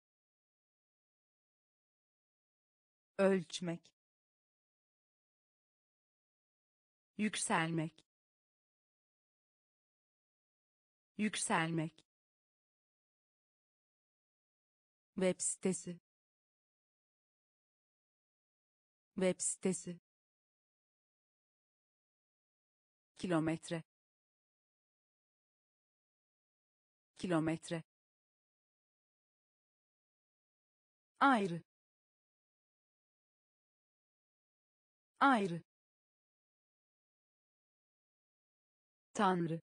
ölçmek yükselmek yükselmek web sitesi web sitesi kilometre kilometre ayrı ayrı Tanrı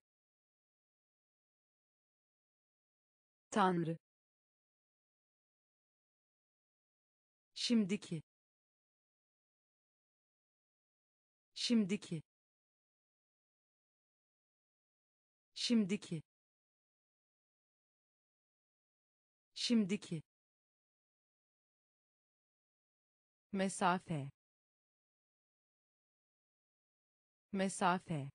Tanrı şimdiki şimdiki şimdiki şimdiki mesafe mesafe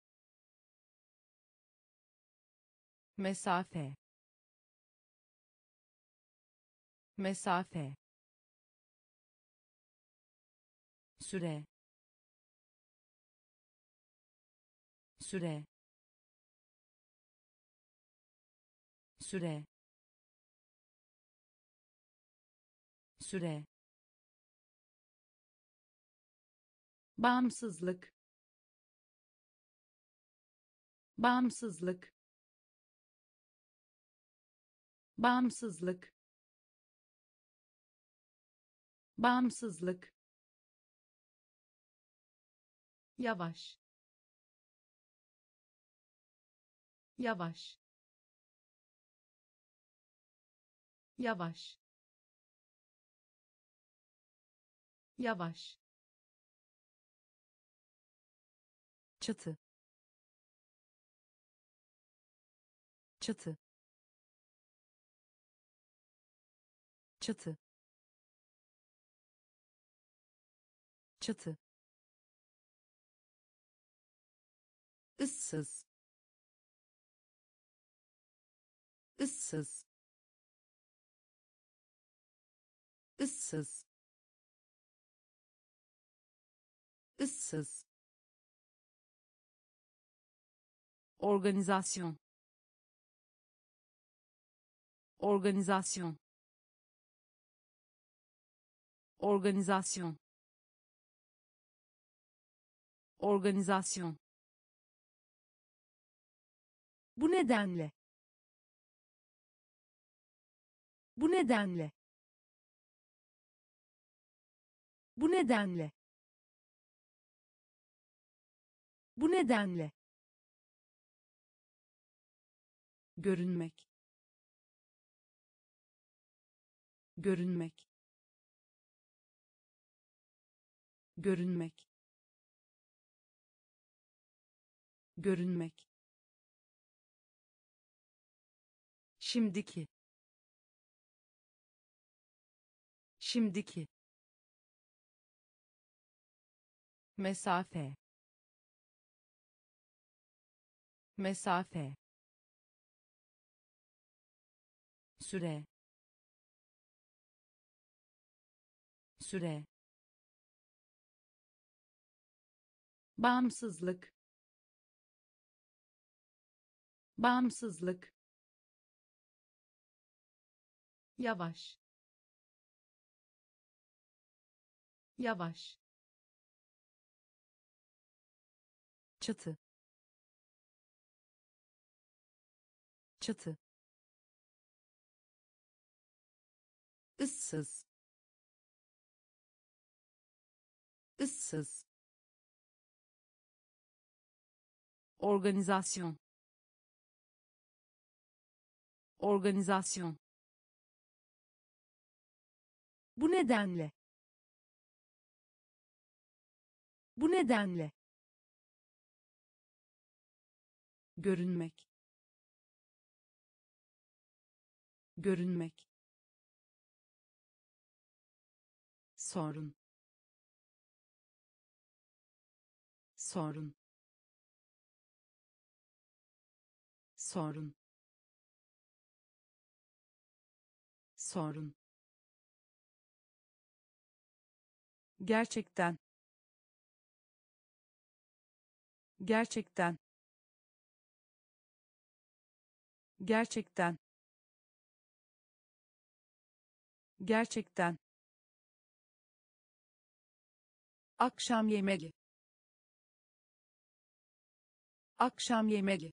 mesafe mesafe süre süre süre süre bağımsızlık bağımsızlık bağımsızlık bağımsızlık yavaş yavaş yavaş yavaş çatı çatı çatı çatı ıssız ıssız ıssız ıssız organizasyon organizasyon organizasyon organizasyon bu nedenle bu nedenle bu nedenle bu nedenle görünmek görünmek görünmek görünmek şimdiki şimdiki mesafe mesafe süre süre bağımsızlık bağımsızlık yavaş yavaş çatı çatı ıssız ıssız organizasyon organizasyon bu nedenle bu nedenle görünmek görünmek sorun sorun sorun sorun gerçekten gerçekten gerçekten gerçekten akşam yemeği akşam yemeği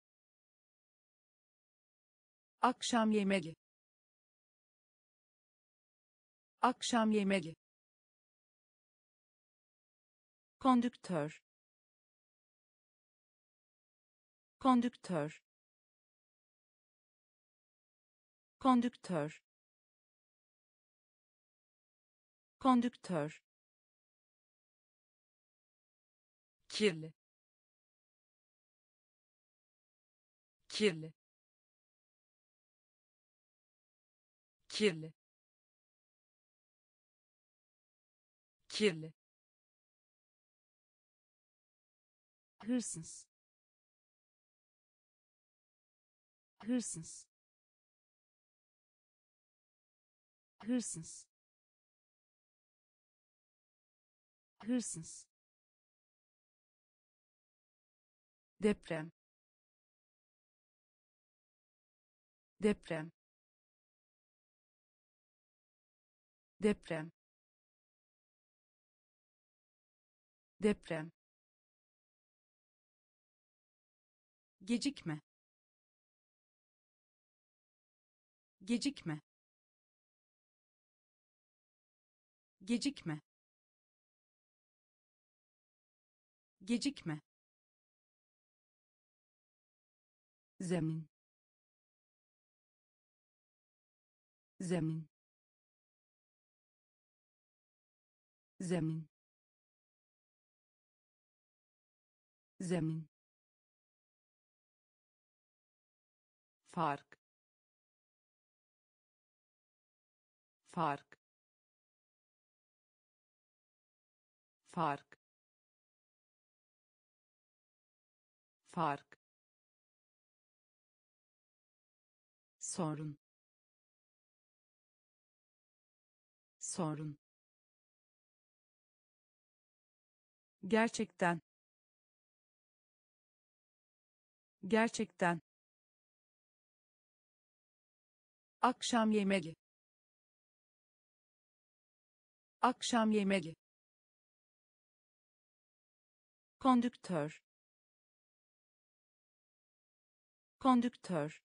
akşam yemeği akşam yemeği kondüktör kondüktör kondüktör kondüktör kirli kirli kirli kirli hırsız hırsız hırsız hırsız deprem deprem deprem deprem gecikme gecikme gecikme Gecikme. Zemin. Zemin. Zemin. Zemin. Fark. Fark. Fark. Fark. Sorun. Sorun. Gerçekten. Gerçekten. Akşam yemeği. Akşam yemeği. Kondüktör. Kondüktör.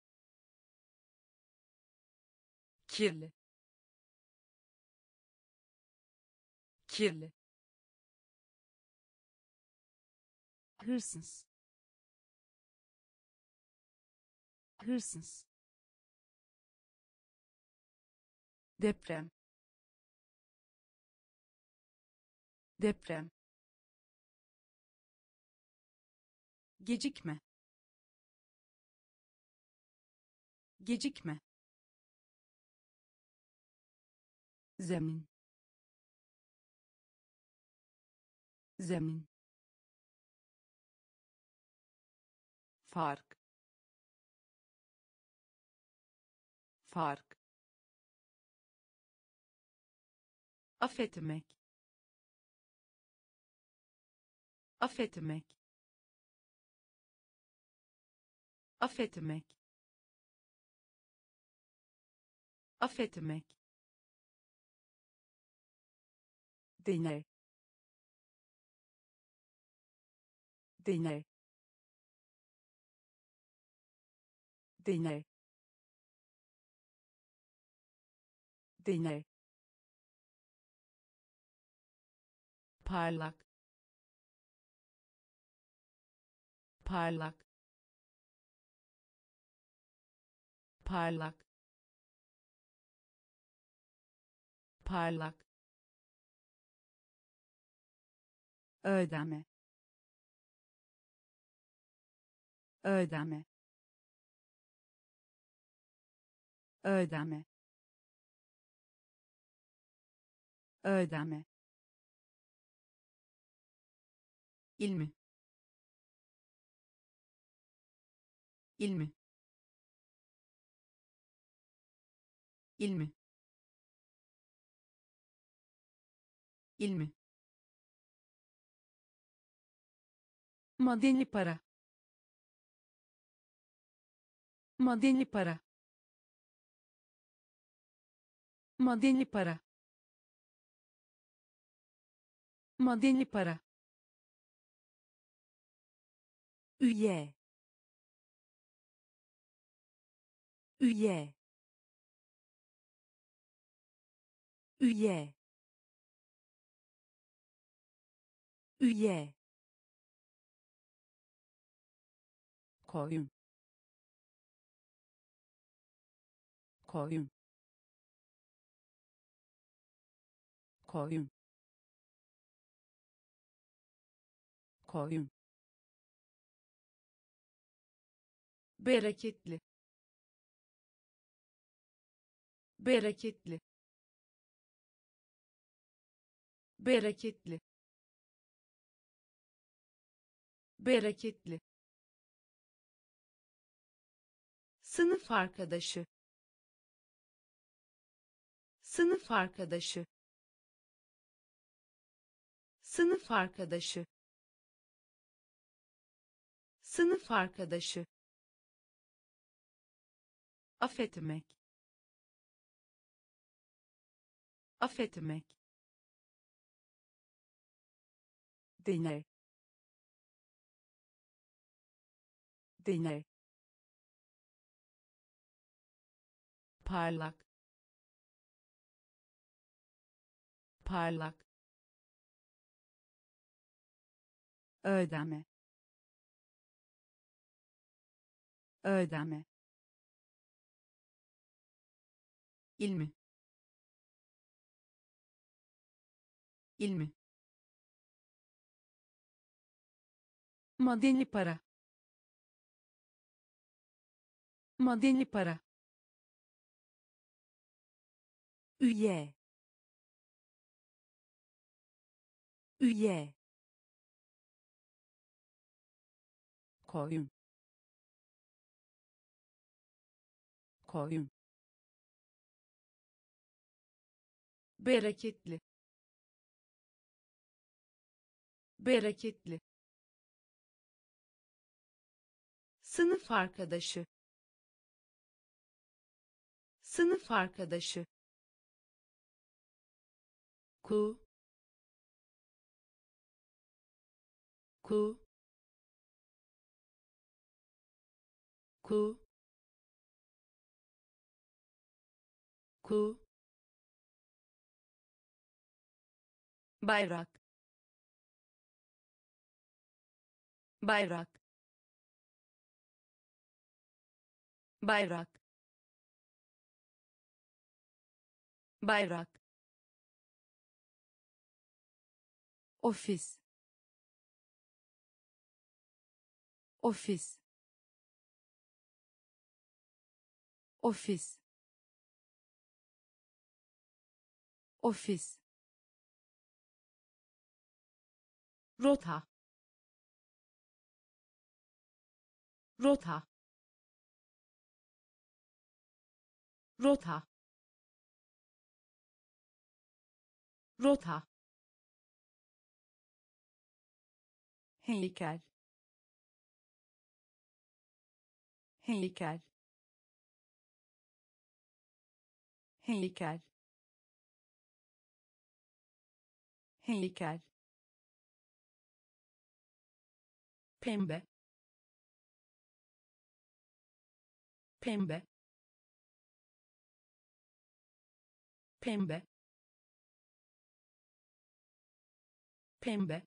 Kirli. Kirli. Hırsız. Hırsız. Deprem. Deprem. Gecikme. Gecikme. Zemin. Zemin. Fark. Fark. Affetmek. Affetmek. Affetmek. Affetmek. Deney. Deney. Deney. Deney. Parlak. Parlak. Parlak. Parlak. Ödeme. Ödeme. Ödeme. Ödeme. İlmi. İlmi. İlmi. İlmi. Madeni para. Madeni para. Madeni para. Madeni para. Üye. Üye. Üye. Üye. Koyun. Koyun. Koyun. Koyun. Bereketli. Bereketli. Bereketli. Bereketli. Sınıf arkadaşı. Sınıf arkadaşı. Sınıf arkadaşı. Sınıf arkadaşı. Affetmek. Affetmek. Deney. Deney. Parlak. Parlak. ödeme ödeme ilmi ilmi madeni para madeni para üye üye koyun koyun bereketli bereketli sınıf arkadaşı sınıf arkadaşı ku ku ku ku bayrak bayrak bayrak bayrak ofis ofis ofis ofis rota rota rota rota heykel heykel heykel heykel pembe pembe pembe pembe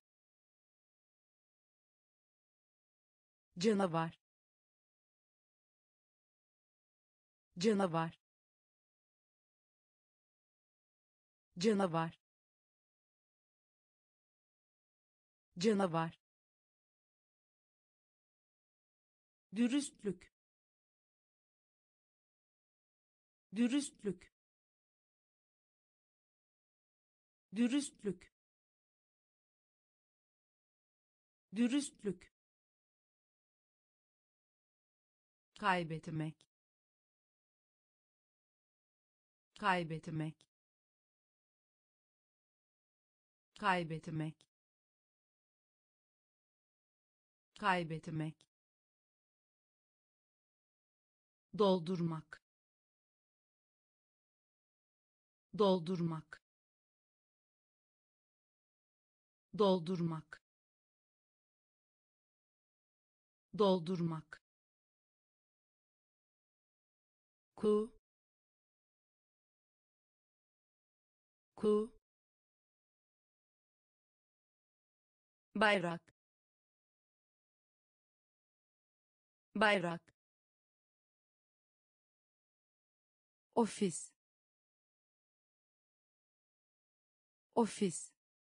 canavar canavar canavar canavar dürüstlük dürüstlük dürüstlük dürüstlük kaybetmek kaybetmek kaybetmek kaybetmek doldurmak doldurmak doldurmak doldurmak ku ku bayrak bayrak ofis ofis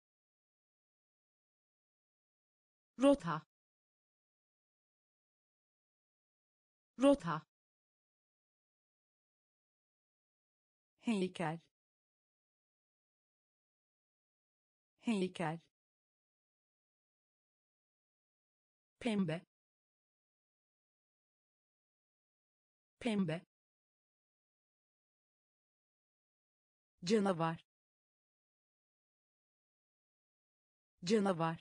rota rota heykel heykel pembe pembe canavar canavar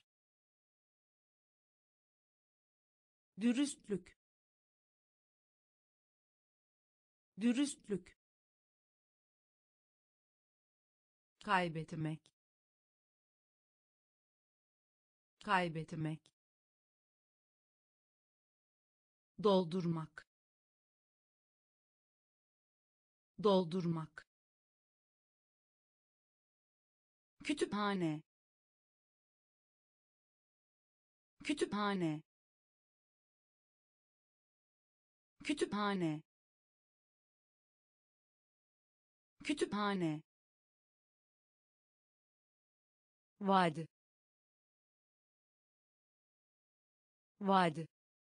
dürüstlük dürüstlük kaybetmek kaybetmek doldurmak doldurmak kütüphane kütüphane, kütüphane, kütüphane, vadi, vadi,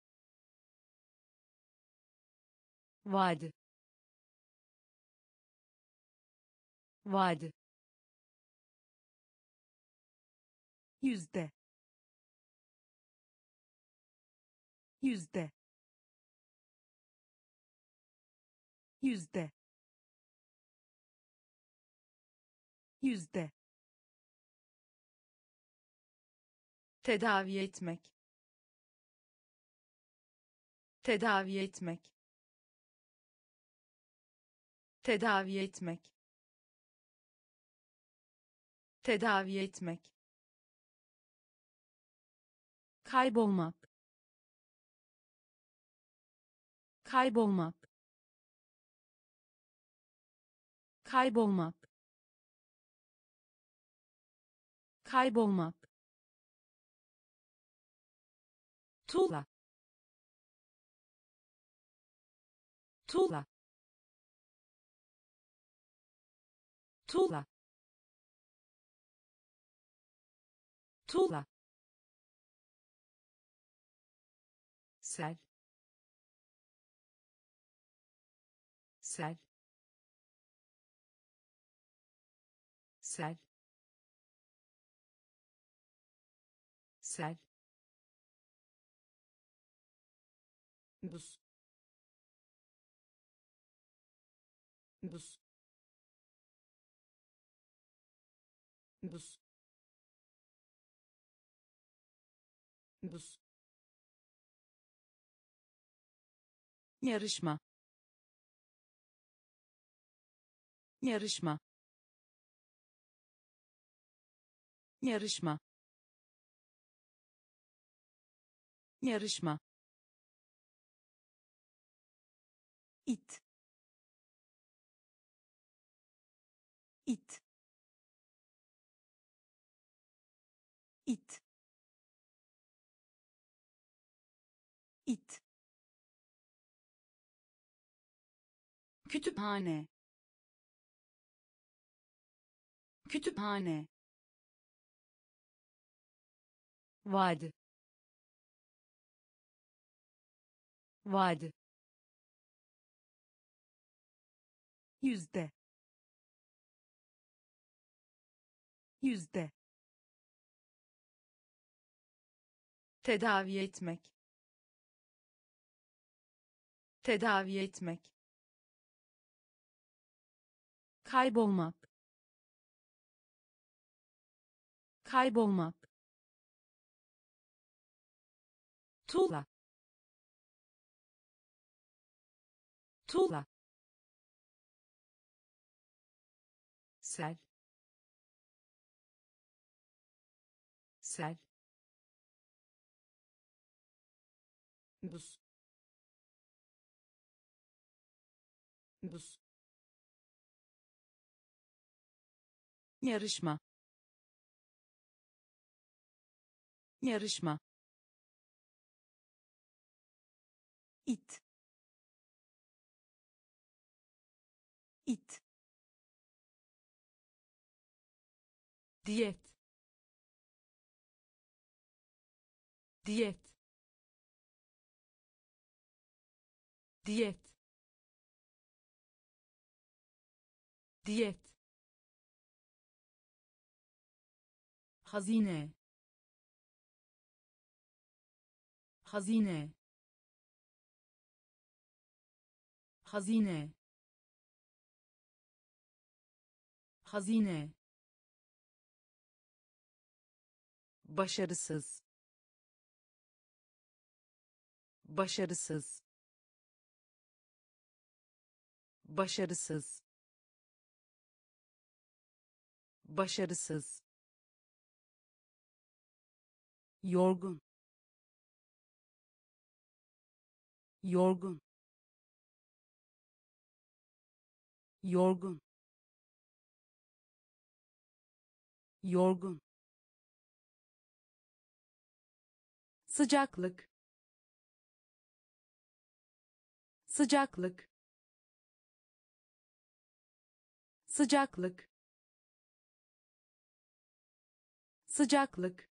vadi, vadi, yüzde, yüzde, yüzde, yüzde, tedavi etmek, tedavi etmek, tedavi etmek, tedavi etmek, kaybolmak, kaybolmak, kaybolmak, kaybolmak, tuğla, tuğla, tuğla, tuğla, sel, sel, sel, sel, buz, buz, buz, buz, yarışma, yarışma, yarışma, yarışma, it, it, it, it, kütüphane, kütüphane, vadi, vadi, yüzde, yüzde, tedavi etmek, tedavi etmek, kaybolmak, kaybolmak, tuğla, tuğla, sel, sel, buz, buz, yarışma, yarışma, it, it, diyet, diyet, diyet, diyet, hazine, hazine, hazine, hazine, başarısız, başarısız, başarısız, başarısız, yorgun, yorgun, yorgun, yorgun, sıcaklık, sıcaklık, sıcaklık, sıcaklık,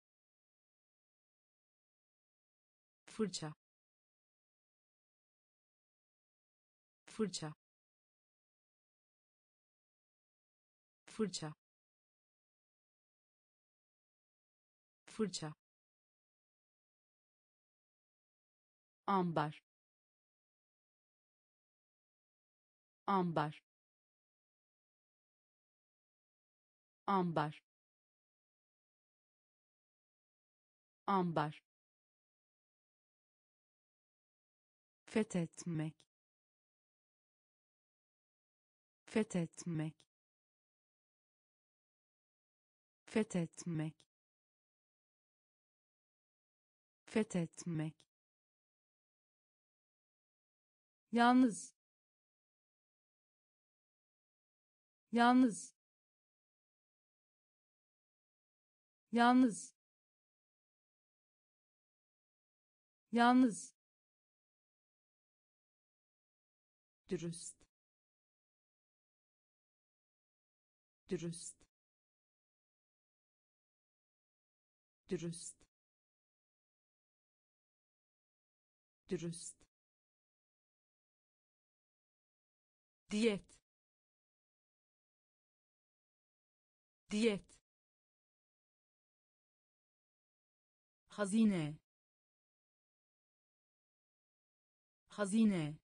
fırça, fırça, fırça, fırça, ambar, ambar, ambar, ambar, fethetmek, fethetmek, fethetmek, fethetmek, yalnız, yalnız, yalnız, yalnız, dürüst, dürüst, dürüst, dürüst, diyet, diyet, hazine, hazine,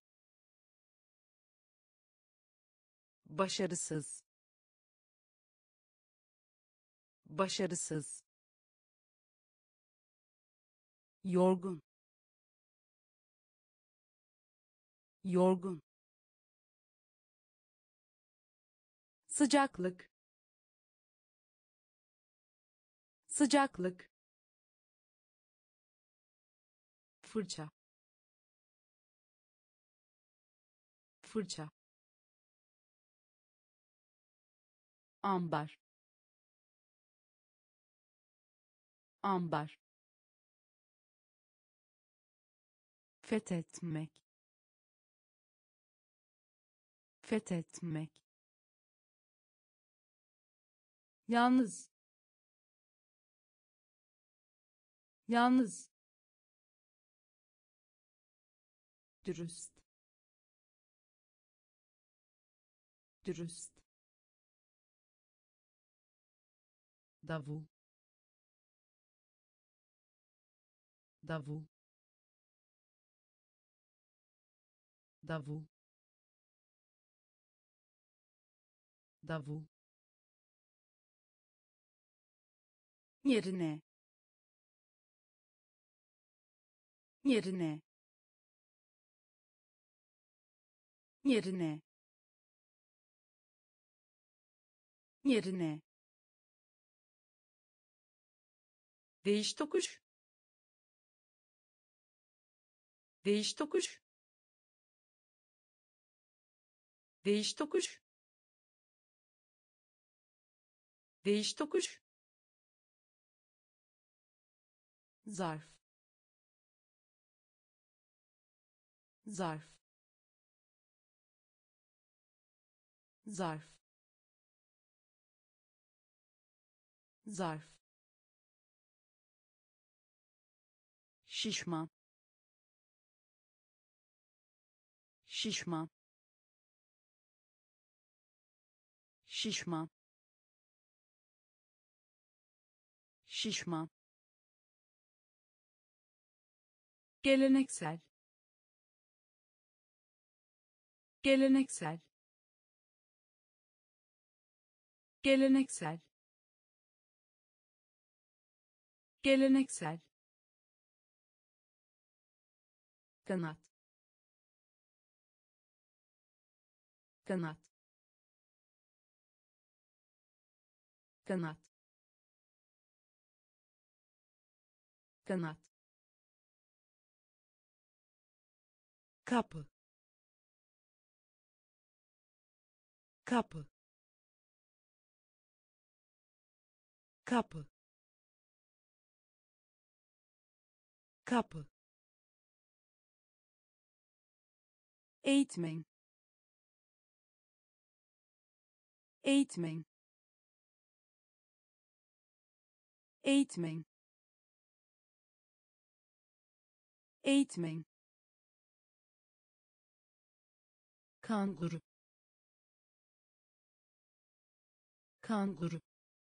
başarısız, başarısız, yorgun, yorgun, sıcaklık, sıcaklık, fırça, fırça, ambar, ambar, fethetmek, fethetmek, yalnız, yalnız, dürüst, dürüst, davul, davul, davul, davul, yerine, yerine, yerine, yerine, değiş tokuş, değiş tokuş, değiş tokuş, değiş tokuş, zarf, zarf, zarf, zarf, şişman, şişman, şişman, şişman, geleneksel, geleneksel, geleneksel, geleneksel, kanat, kanat, kanat, kanat, kapı, kapı, kapı, kapı, eğitmen, eğitmen, eğitmen, eğitmen, kanguru, kanguru,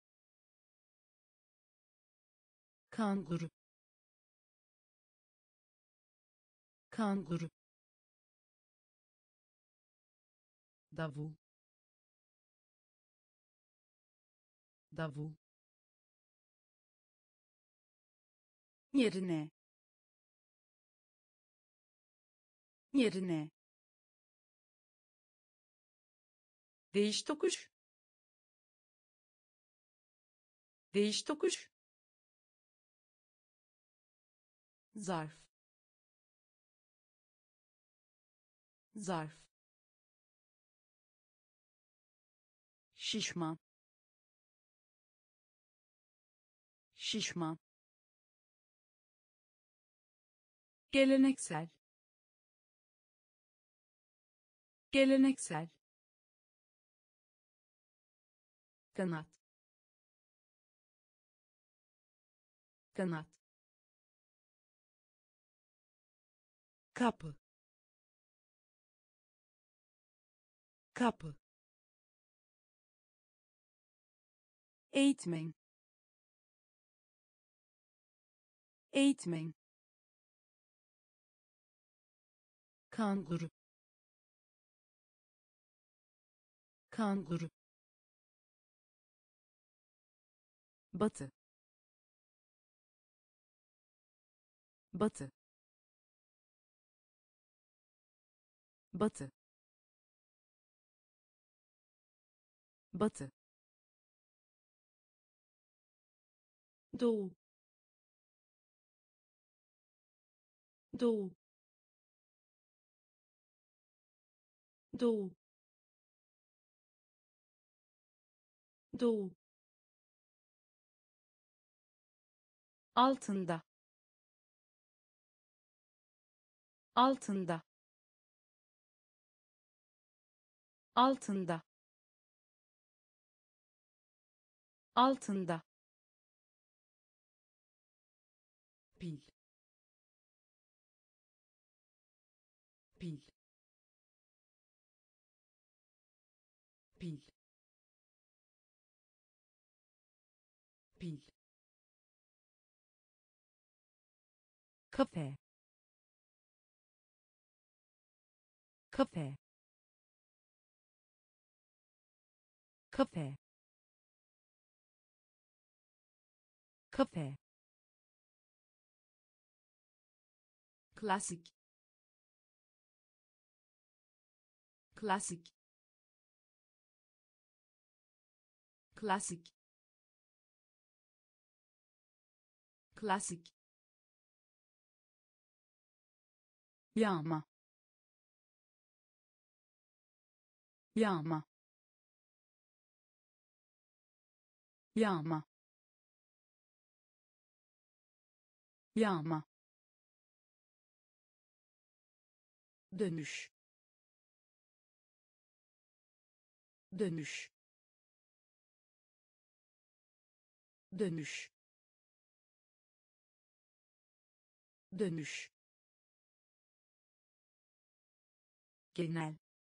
kanguru, kanguru, davul, davul, yerine, yerine, değiş tokuş, değiş tokuş, zarf, zarf, şişman, şişman, geleneksel, geleneksel, kanat, kanat, kapı, kapı, eğitmen, eğitmen, kanguru, kanguru, batı, batı, batı, batı, doğu, doğu, doğu, doğu, altında, altında, altında, altında, pil, pil, pil, pil, kafe, kafe, kafe, kafe, klasik, klasik, klasik, klasik, yağma, yağma, yağma, yağma, dönüş, dönüş, dönüş, dönüş, genel,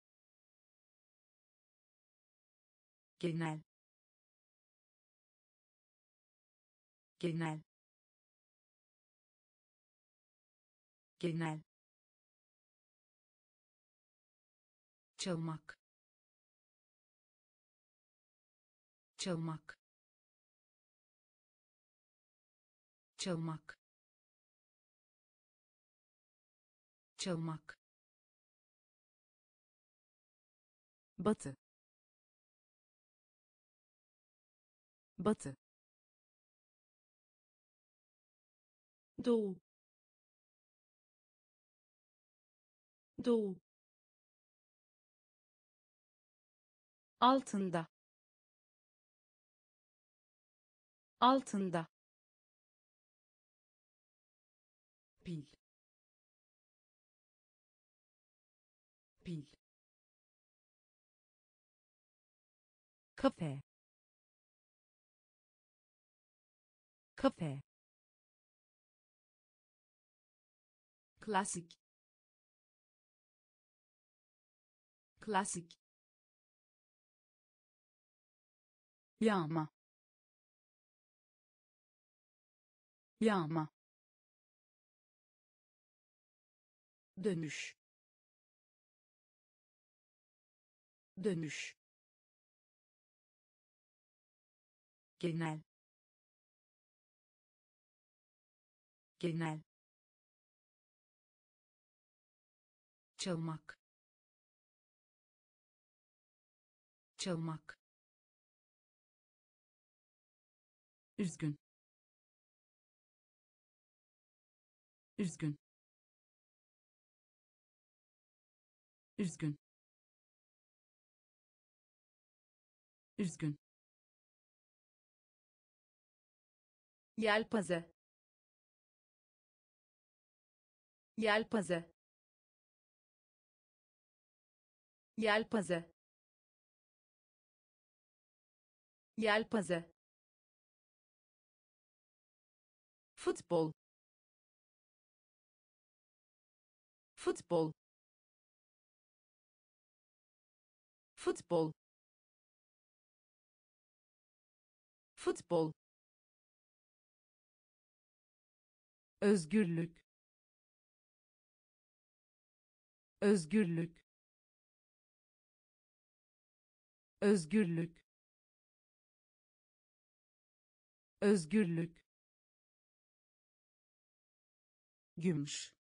genel, genel, genel, çalmak, çalmak, çalmak, çalmak, batı, batı, doğu, doğu, altında, altında, pil pil kafe kafe klasik klasik yağma yağma dönüş dönüş genel genel çalmak çalmak üzgün üzgün üzgün üzgün yelpaze yelpaze yelpaze yelpaze futbol futbol futbol futbol özgürlük özgürlük özgürlük özgürlük gümüş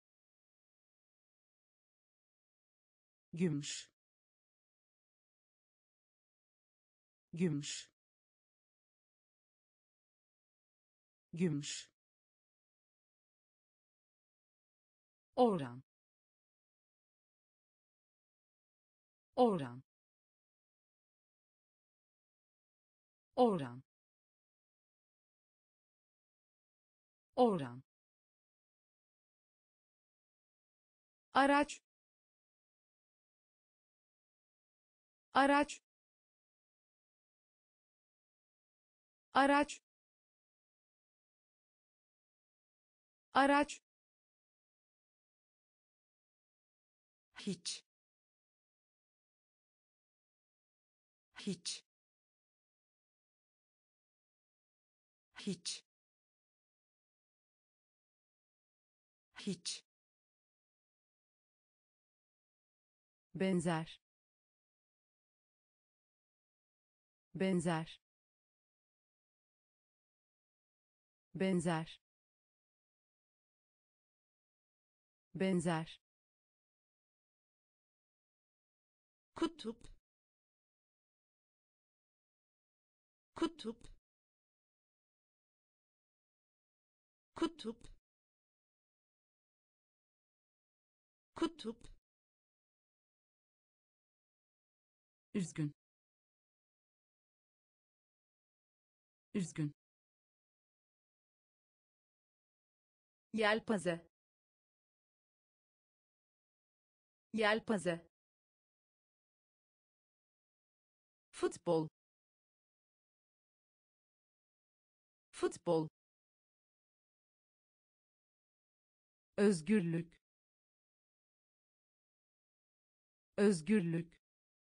gümüş gümüş gümüş oran oran oran oran araç araç araç araç hiç hiç hiç hiç benzer benzer benzer benzer kutup kutup kutup kutup üzgün üzgün yelpaze yelpaze futbol futbol özgürlük özgürlük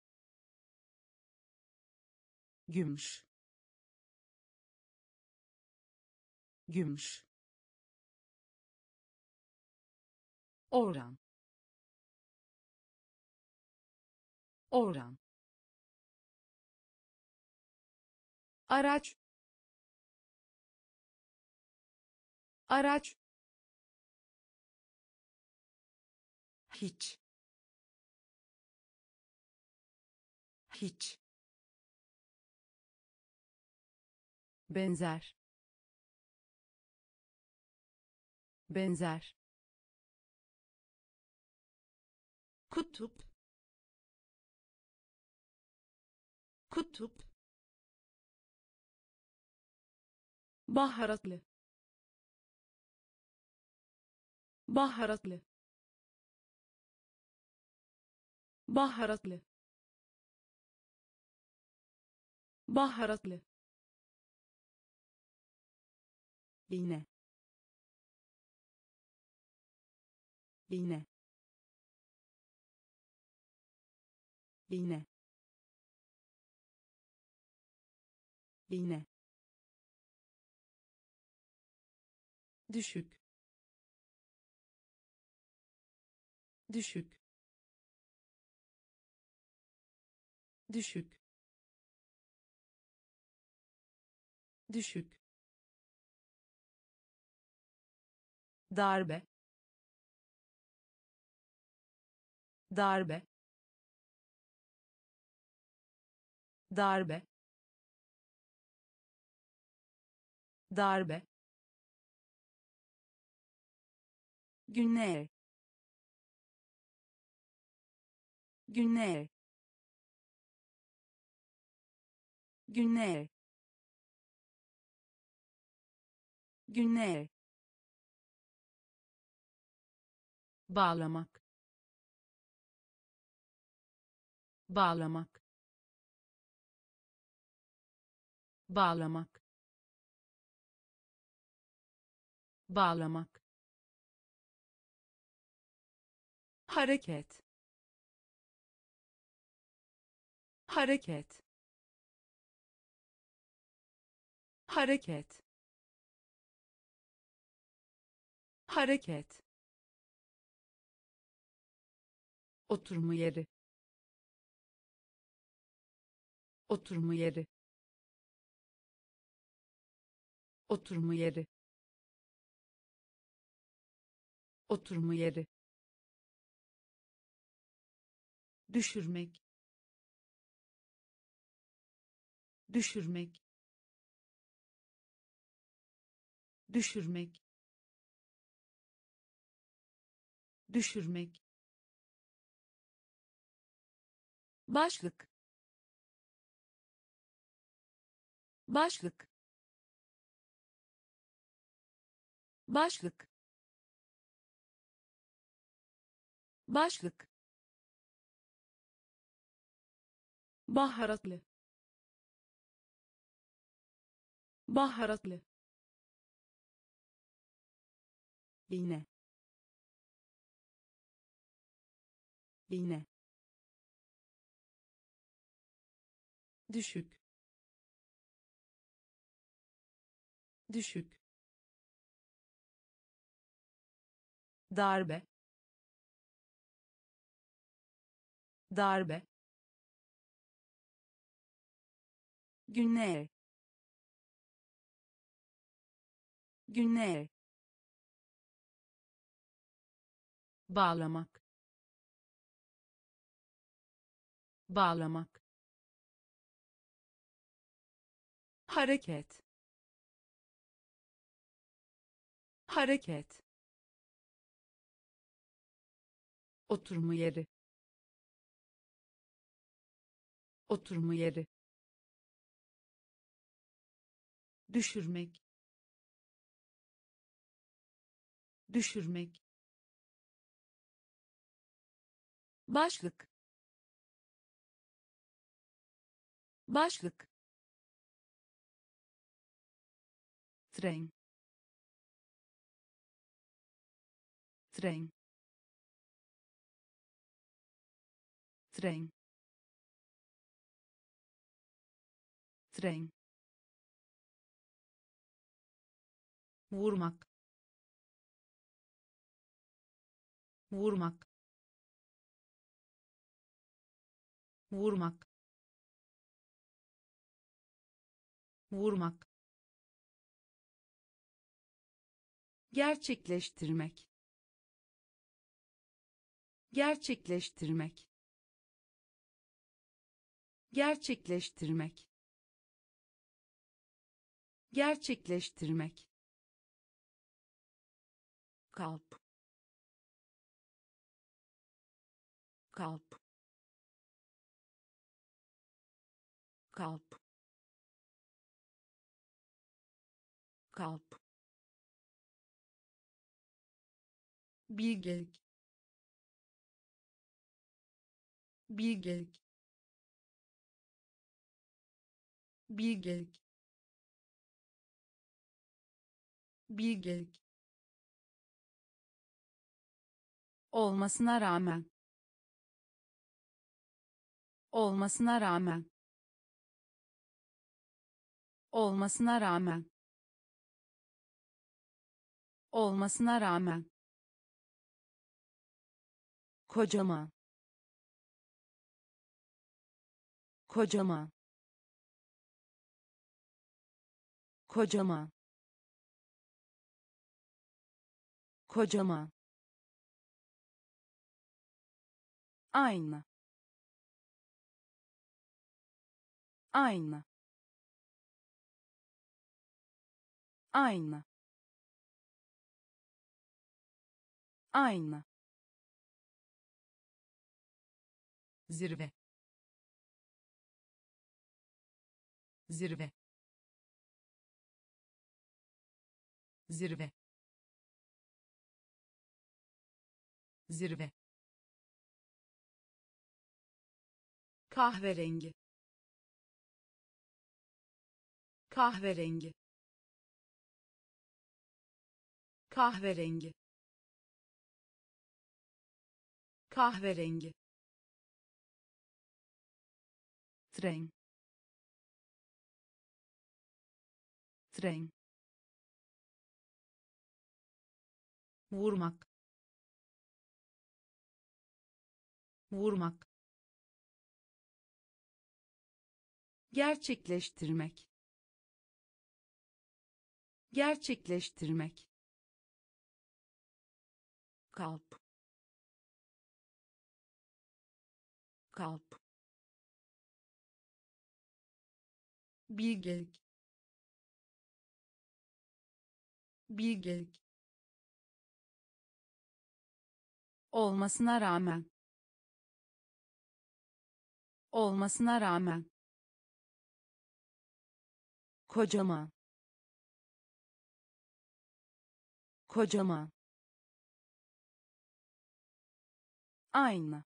gümüş gümüş oran oran araç araç hiç hiç benzer benzer kutup kutup baharatlı baharatlı, baharatlı, baharatlı, iğne, iğne, iğne, iğne, düşük, düşük, düşük, düşük, darbe, darbe, darbe, darbe, günler, günler, günler, günler, bağlamak, bağlamak, bağlamak, bağlamak, hareket, hareket, hareket, hareket, oturma yeri, oturma yeri, oturma yeri, oturma yeri, düşürmek, düşürmek, düşürmek, düşürmek, başlık, başlık, başlık, başlık, baharatlı, baharatlı, iğne, iğne, düşük, düşük, darbe, darbe, günler, günler, bağlamak, bağlamak, hareket, hareket, oturma yeri, oturma yeri, düşürmek, düşürmek, başlık, başlık, tren, tren, tren, tren, vurmak, vurmak, vurmak, vurmak, gerçekleştirmek, gerçekleştirmek, gerçekleştirmek, gerçekleştirmek, kalp, kalp, kalp, kalp, bilgelik, bilgelik, bilgelik, bilgelik, olmasına rağmen, olmasına rağmen, olmasına rağmen, olmasına rağmen, kocaman, kocaman, kocaman, kocaman, aynı, aynı, aynı, aynı, zirve, zirve, zirve, zirve, kahverengi, kahverengi, kahverengi, kahverengi, tren, tren, vurmak, vurmak, gerçekleştirmek, gerçekleştirmek, kalp, kalp, bilgelik, bilgelik, olmasına rağmen, olmasına rağmen, kocaman, kocaman, aynı,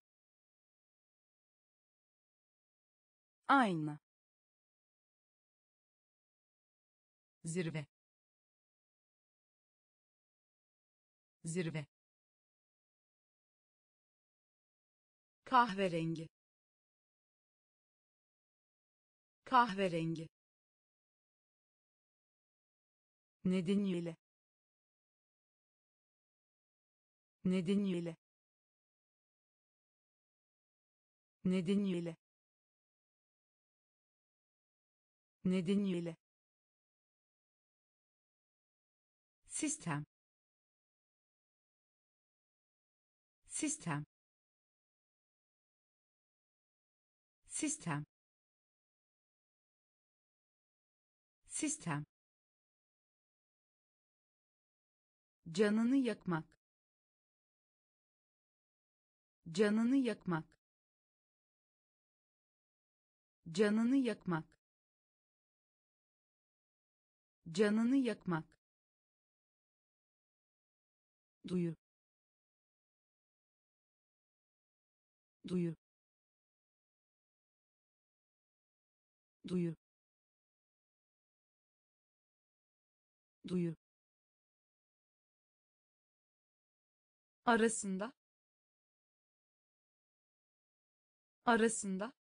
aynı, zirve, zirve, kahverengi, kahverengi, nedeniyle, nedeniyle, nedeniyle, nedeniyle, sistem, sistem, sistem, sistem, canını yakmak, canını yakmak, canını yakmak, canını yakmak, duyu, duyu, duyu, duyu, arasında, arasında,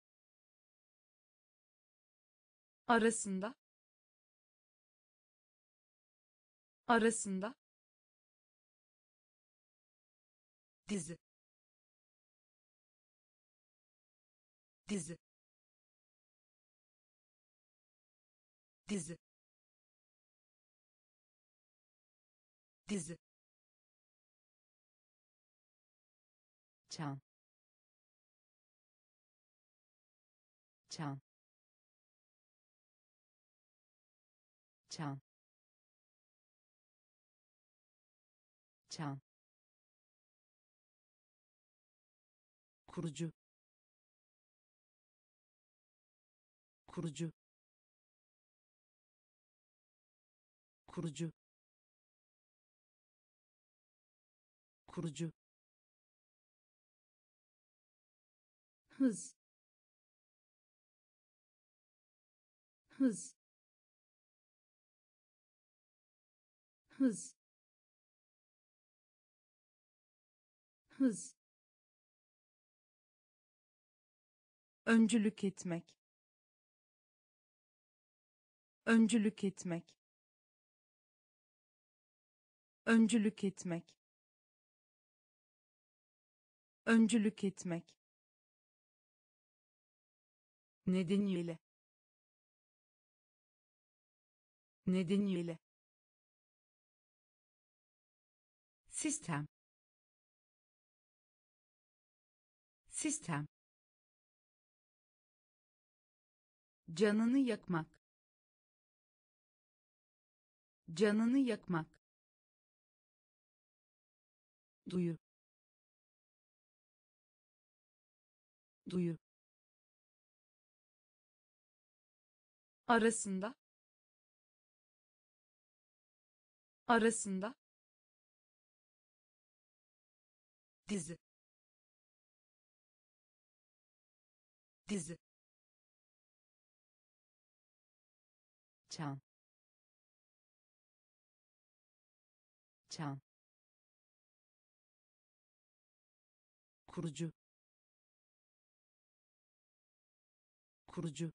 arasında, arasında, dizi, dizi, dizi, dizi, çan, çan, çan, çan, kurucu, kurucu, kurucu, kurucu, hız, hız, hız, hız, öncülük etmek, öncülük etmek, öncülük etmek, öncülük etmek, nedeniyle, nedeniyle, sistem, sistem, canını yakmak, canını yakmak, duyu, duyu, arasında, arasında, dizi, dizi, çan, çan, kurucu, kurucu,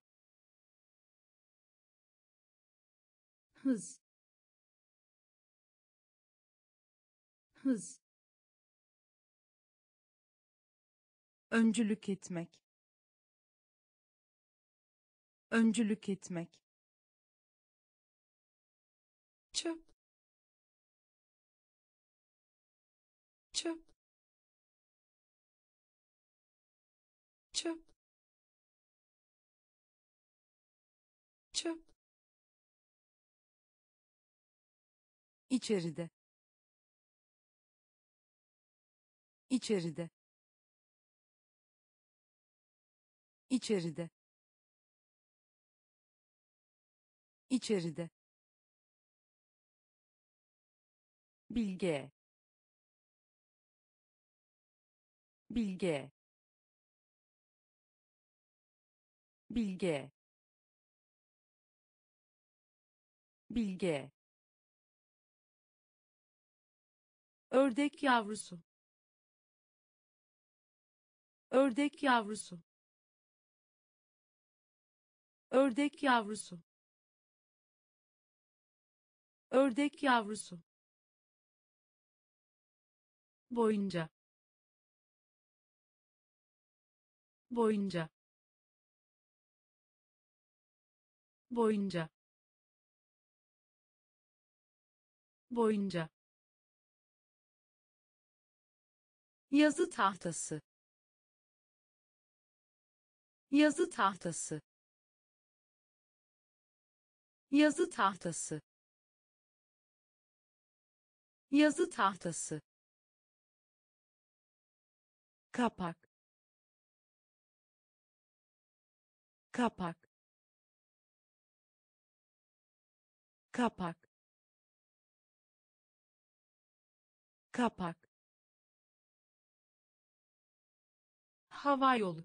hız, hız, öncülük etmek, öncülük etmek, çöp, çöp, çöp, çöp, içeride, içeride, içeride, içeride, bilge, bilge, bilge, bilge, ördek yavrusu, ördek yavrusu, ördek yavrusu, ördek yavrusu, boyunca, boyunca, boyunca, boyunca, yazı tahtası, yazı tahtası, yazı tahtası, yazı tahtası, kapak, kapak, kapak, kapak, hava yolu,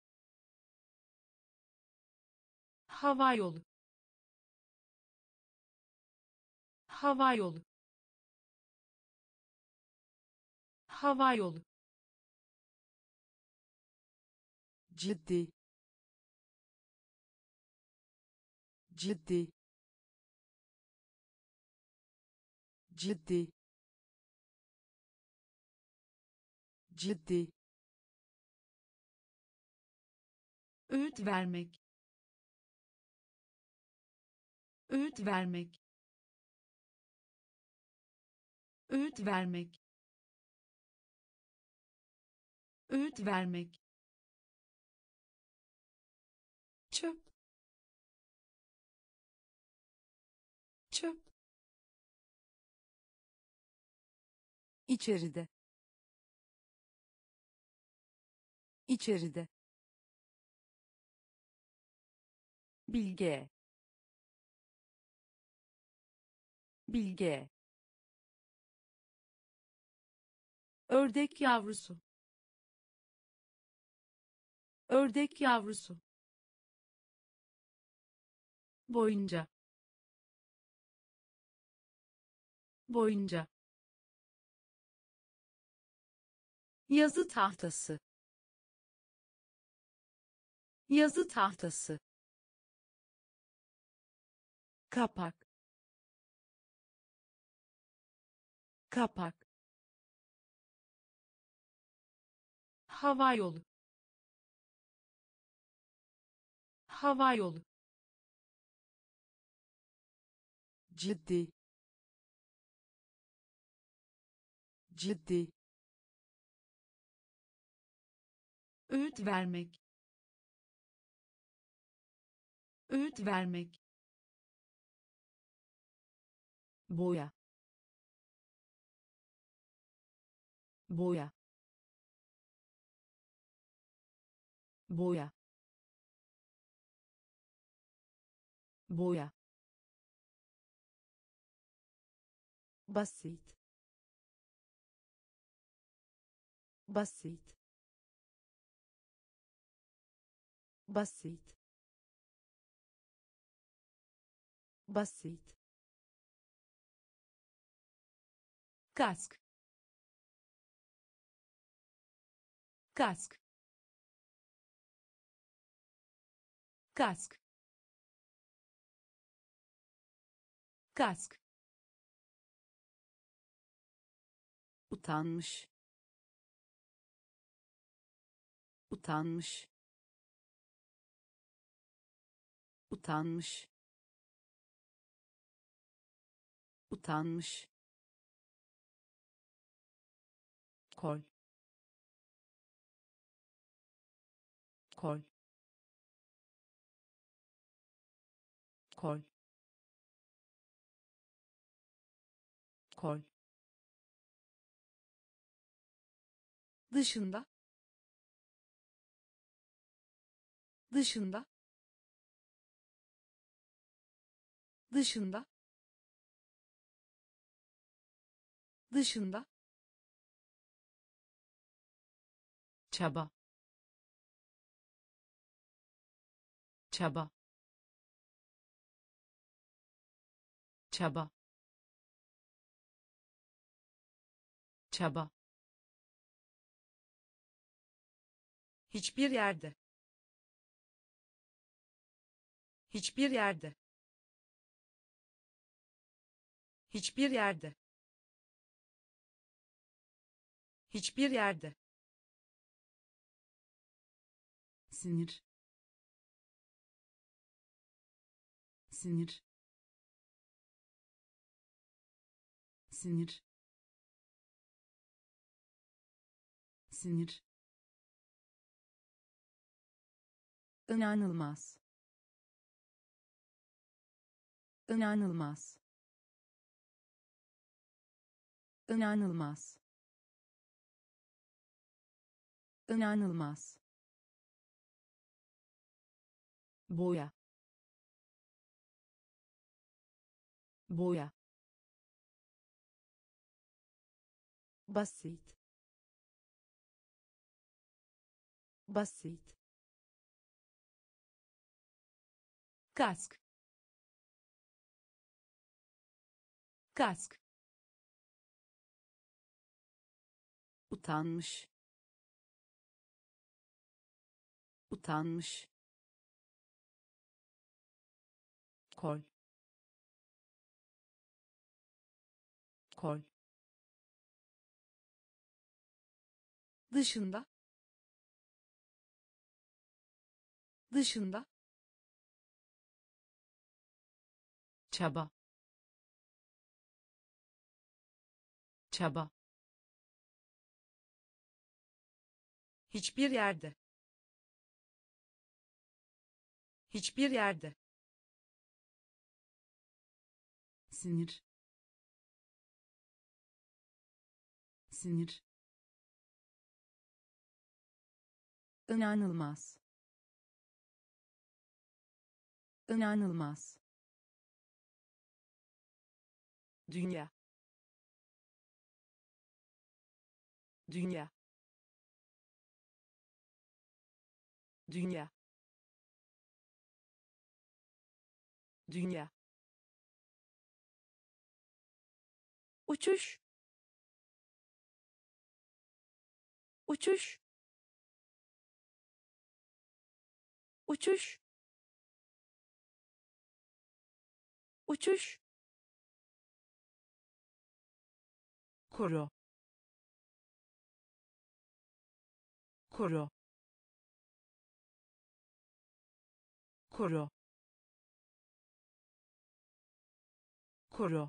hava yolu, hava yolu, hava yolu, ciddi, ciddi, ciddi, ciddi, öğüt vermek, öğüt vermek, öğüt vermek, öğüt vermek, çöp, çöp, içeride, içeride, bilge, bilge, ördek yavrusu, ördek yavrusu, boyunca, boyunca, yazı tahtası, yazı tahtası, kapak, kapak, hava yolu, hava yolu, ciddi, ciddi, öğüt vermek, öğüt vermek, boya, boya, boya, boya, basit, basit, basit, basit, kask, kask, kask, kask, utanmış, utanmış, utanmış, utanmış, kol, kol, kol, kol, dışında, dışında, dışında, dışında, çaba, çaba, çaba, çaba, hiçbir yerde, hiçbir yerde, hiçbir yerde, hiçbir yerde, sinir, sinir, sinir, sinir, inanılmaz, inanılmaz, inanılmaz, inanılmaz, boya, boya, basit, basit, kask, kask, utanmış, utanmış, kol, kol, dışında, dışında, çaba, çaba, hiçbir yerde, hiçbir yerde, sinir, sinir, inanılmaz, inanılmaz, dünya, Dünya. Dünya. Dünya. Uçuş. Uçuş. Uçuş. Uçuş. Koro. Koro. Koro. Koro.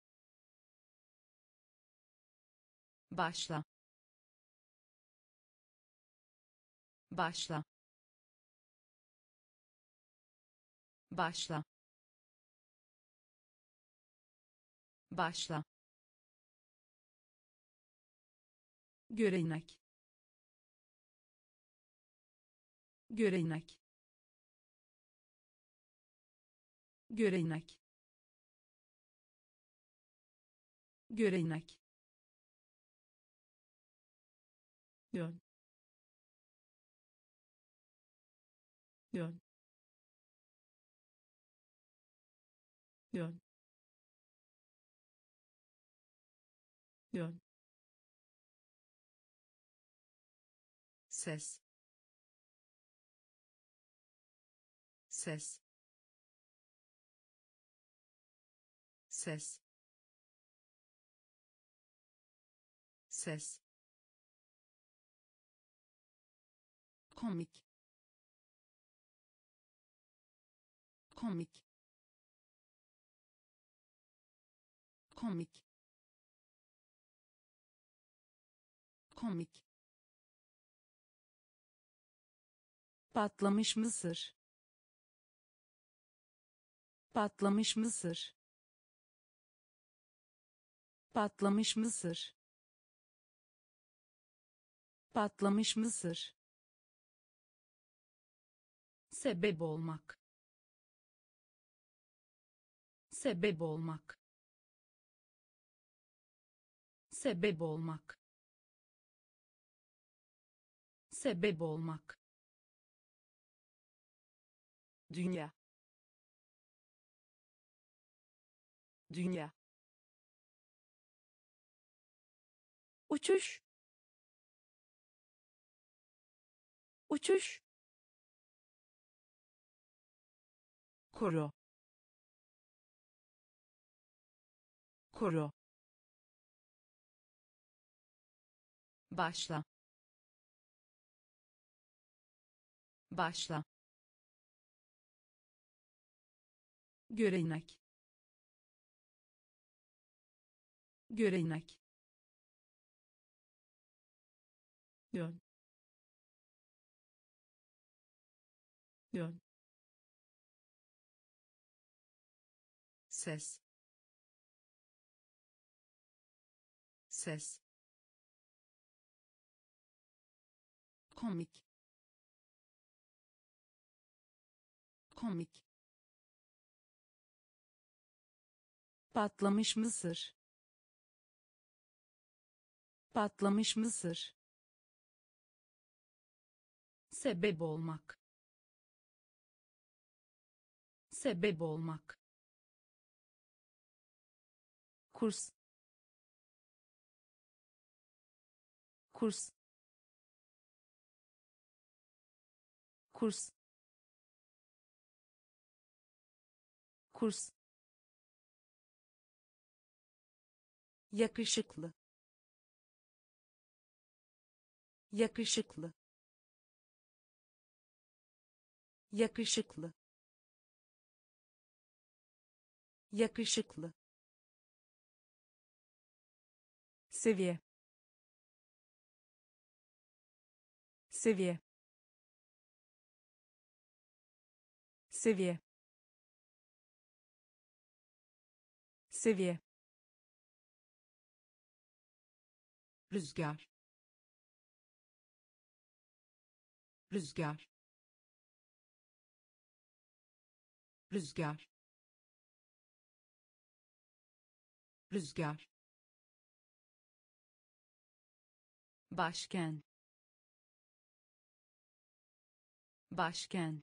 Başla. Başla. Başla. Başla. Görenek. Görenek. Görenek. Görenek. Yön. Yön. Yön. Yön. Ses. Ses. Ses. Ses. Komik. Komik. Komik. Komik. Patlamış mısır. Patlamış mısır. Patlamış mısır. Patlamış mısır. Sebep olmak. Sebep olmak. Sebep olmak. Sebep olmak. Dünya. Dünya. Uçuş. Uçuş. Koro. Koro. Başla. Başla. Görenek. Görenek. Yön. Yön. Ses. Ses. Komik. Komik. Patlamış mısır. Patlamış mısır. Sebep olmak. Sebep olmak. Kurs. Kurs. Kurs. Kurs. Yakışıklı. Yakışıklı. Yakışıklı. Yakışıklı. Seviye. Seviye. Seviye. Seviye. Rüzgar. Rüzgar. Rüzgar. Rüzgar. Başken. Başken.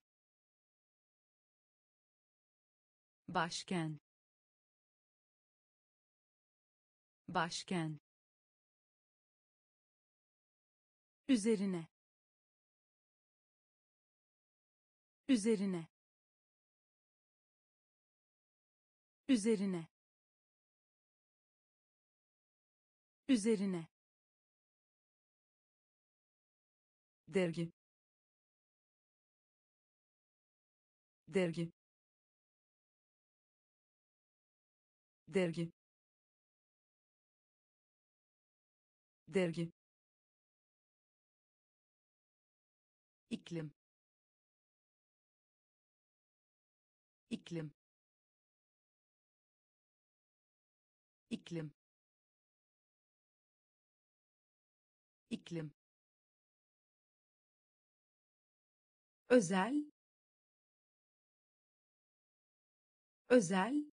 Başken. Başken. Üzerine. Üzerine. Üzerine. Üzerine. Dergi. Dergi. Dergi. Dergi. iklim, iklim, iklim, iklim, Özel. Özel.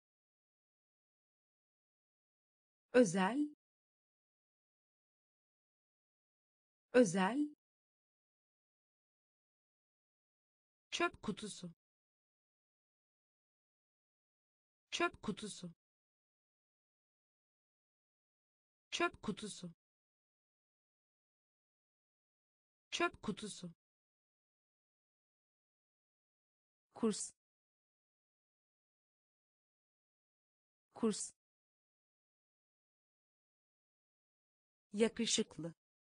Özel. Özel. Çöp kutusu. Çöp kutusu. Çöp kutusu. Çöp kutusu. Kurs. Kurs. Yakışıklı.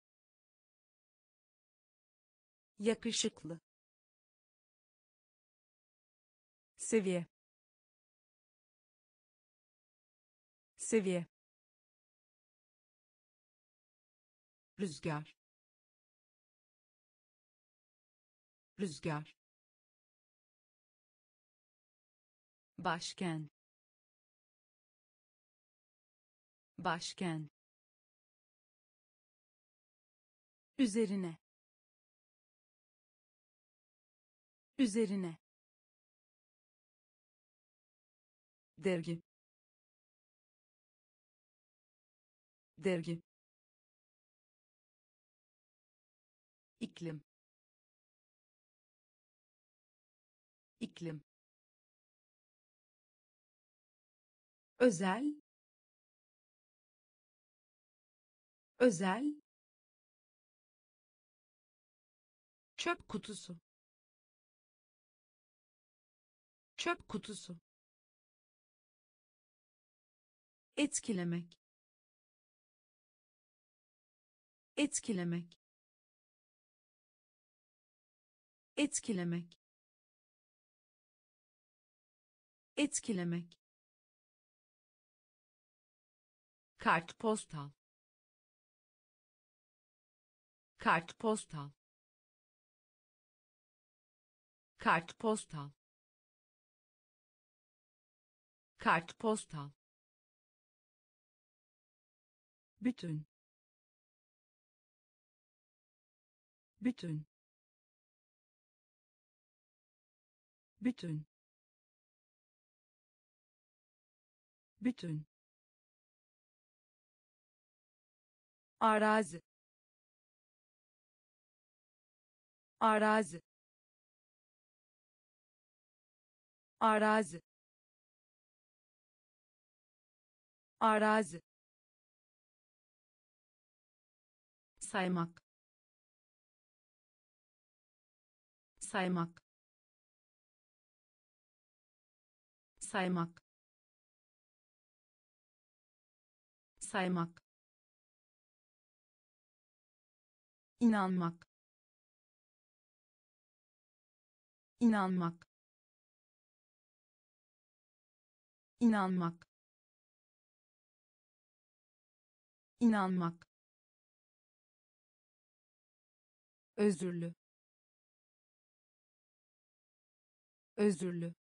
Yakışıklı. Seviye. Seviye. Rüzgar. Rüzgar. Başken. Başken. Üzerine. Üzerine. Dergi. Dergi. iklim, iklim, Özel. Özel. Çöp kutusu. Çöp kutusu. Etkilemek. Etkilemek. Etkilemek. Etkilemek. Kartpostal. Kartpostal. Kartpostal. Kartpostal. Bütün. Bütün. Bütün. Bütün. Arazi. Arazi. Arazi. Arazi. Saymak. Saymak. Saymak. Saymak. İnanmak. İnanmak. İnanmak. İnanmak. Özürlü. Özürlü.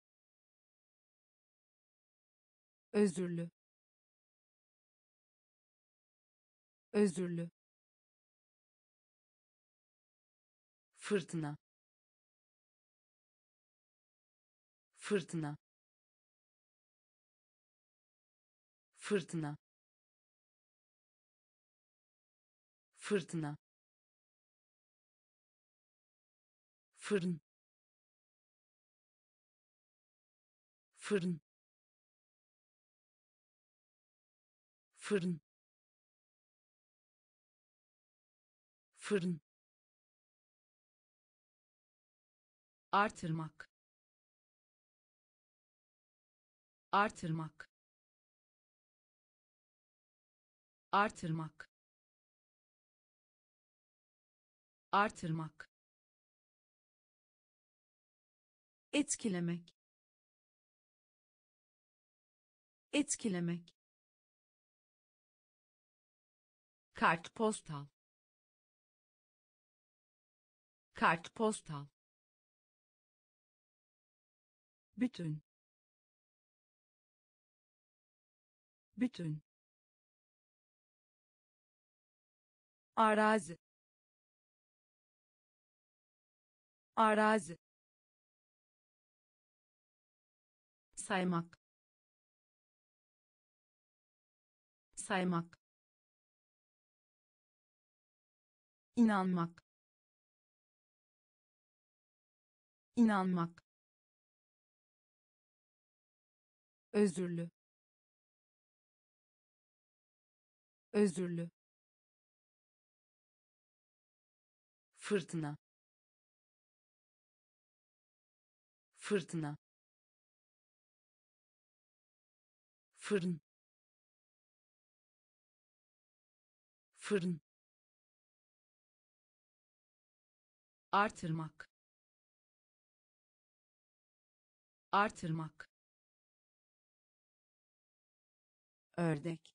Özürlü. Özürlü. Fırtına. Fırtına. Fırtına. fırtına, fırın, fırın, fırın, fırın, artırmak, artırmak, artırmak, artırmak, etkilemek, etkilemek, kartpostal, kartpostal, bütün, bütün, arazi, arazi, saymak, saymak, inanmak, inanmak, özürlü, özürlü, fırtına, fırtına, fırın, fırın, artırmak, artırmak, ördek,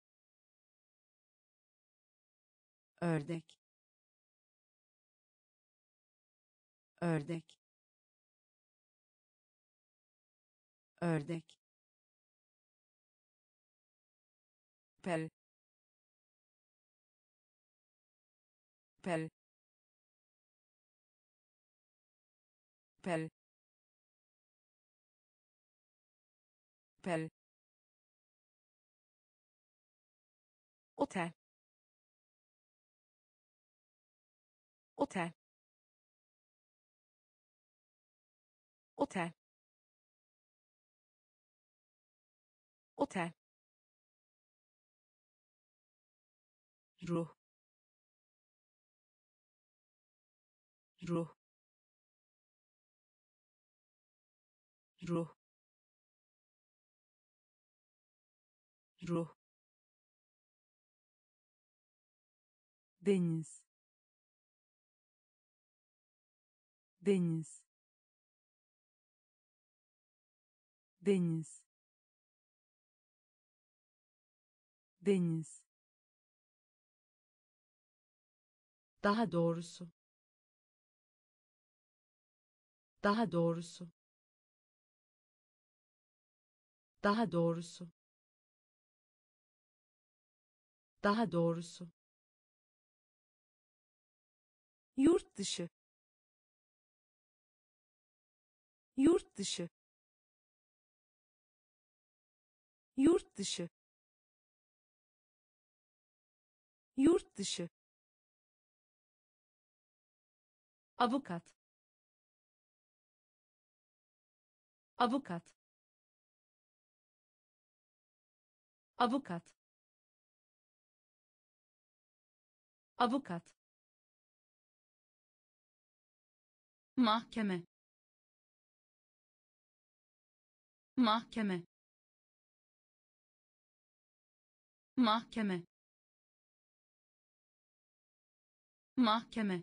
ördek, ördek, ördek, pel, pel, pel, pel, otel, otel, otel, otel, ruh, ruh, ruh, ruh, deniz, deniz, deniz, deniz, daha doğrusu, daha doğrusu, daha doğrusu, daha doğrusu, yurt dışı, yurt dışı, yurt dışı, yurt dışı, avukat, avukat, avukat, avukat, mahkeme, mahkeme, mahkeme, mahkeme,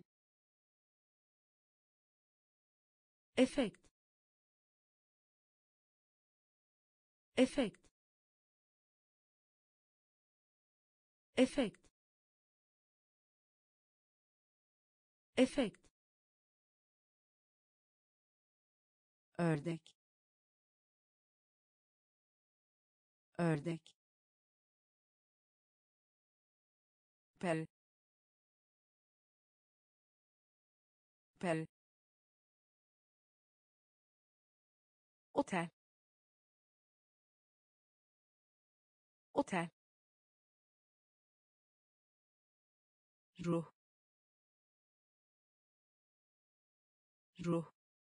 efekt, efekt, efekt, efekt, ördek, ördek, pel, pel, otel, otel, ruh, ruh,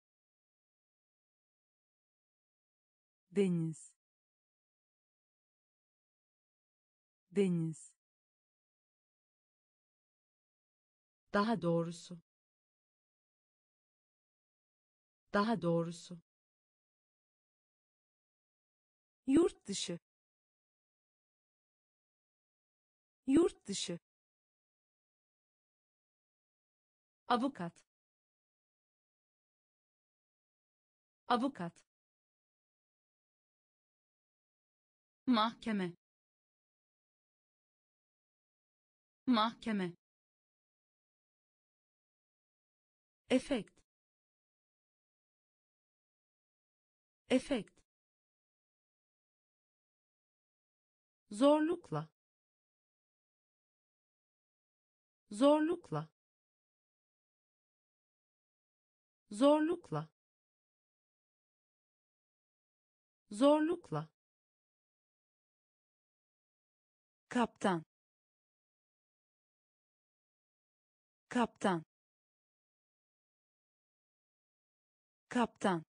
deniz, deniz, Daha doğrusu. Daha doğrusu. yurt dışı, yurt dışı, Avukat. Avukat. Mahkeme. Mahkeme. Efekt. Efekt. Zorlukla. Zorlukla. Zorlukla. Zorlukla. kaptan, kaptan, kaptan,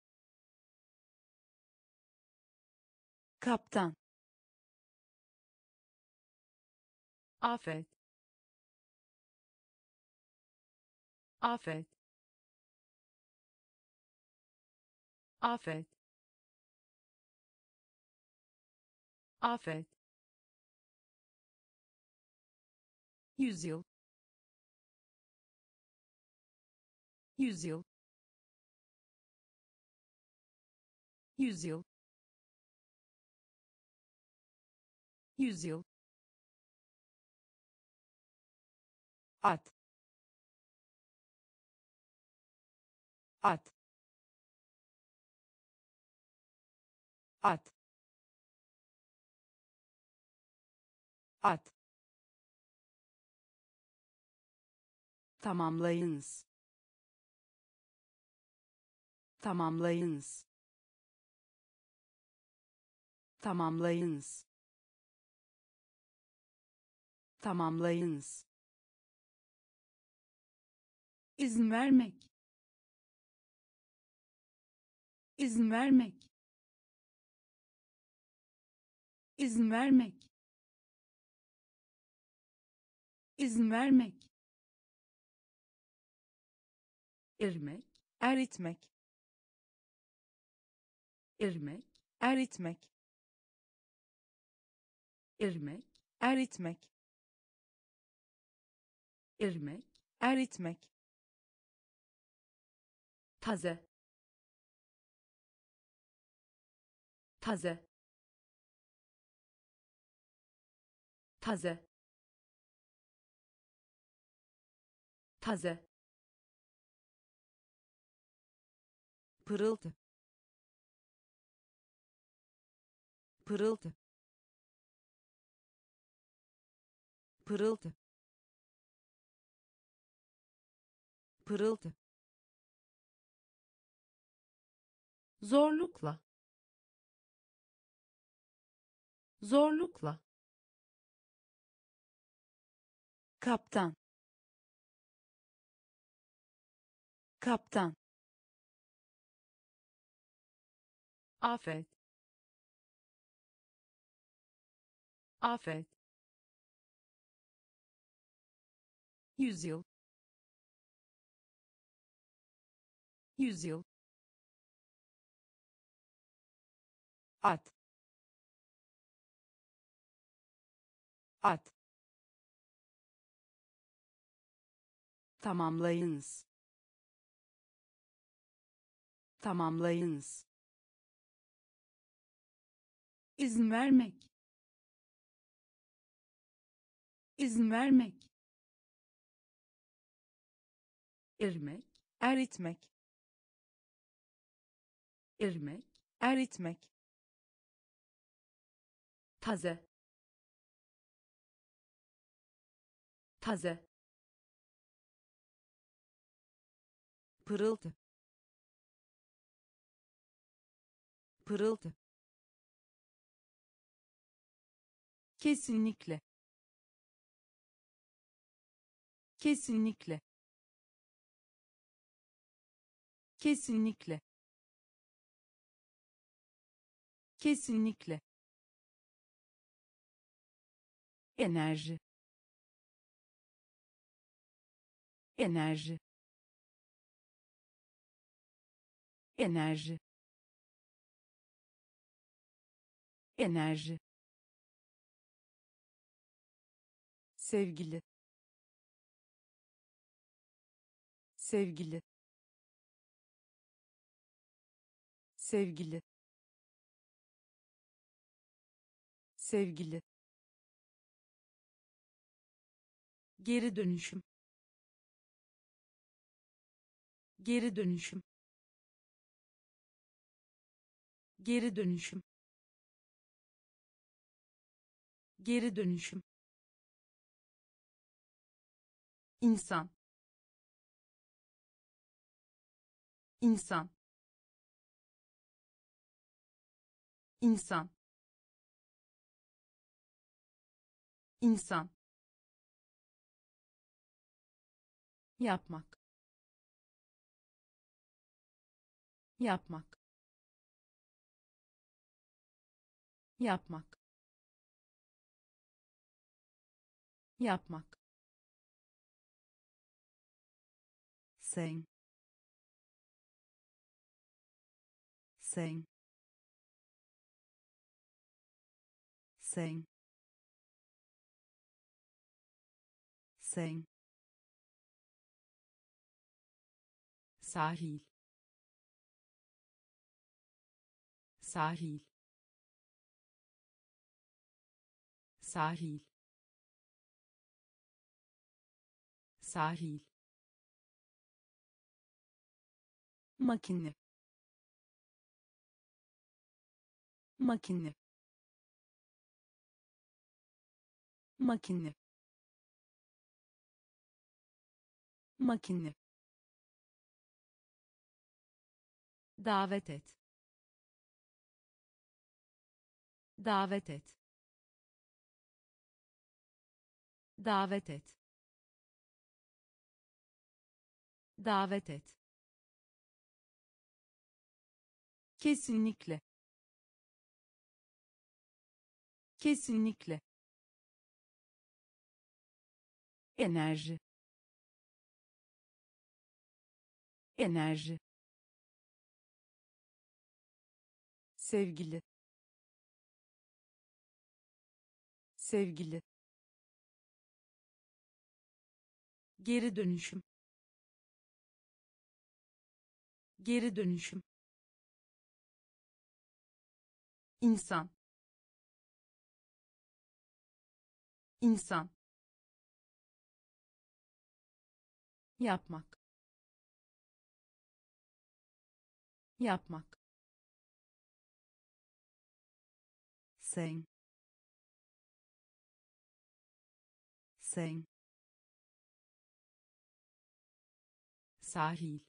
kaptan, Afet. Afet. Afet. Afet. yüzyıl, yüzyıl, yüzyıl, yüzyıl, at, at, at, at, tamamlayınız, tamamlayınız, tamamlayınız, tamamlayınız, İzin vermek. İzin vermek. İzin vermek. İzin vermek. İrmek. eritmek, İrmek. eritmek, İrmek. eritmek, İrmek. eritmek, Taze. Taze. Taze. Taze. pırıltı, pırıltı, pırıltı, pırıltı, Zorlukla. Zorlukla. kaptan, kaptan, Afet. Afet. yüzyıl, yüzyıl, at, at, tamamlayınız, tamamlayınız, İzin vermek. İzin vermek. İrmek. eritmek, İrmek. eritmek, Taze. Taze. pırıltı, pırıltı, Kesinlikle. kesinlikle kesinlikle kesinlikle enerji enerji enerji enerji sevgili sevgili sevgili sevgili geri dönüşüm geri dönüşüm geri dönüşüm geri dönüşüm insan insan insan insan yapmak yapmak yapmak yapmak sen sen sen sen sahil sahil sahil sahil makine makine makine makine davet et davet et davet et davet et kesinlikle kesinlikle enerji enerji sevgili sevgili geri dönüşüm geri dönüşüm insan insan yapmak yapmak sen sen sahil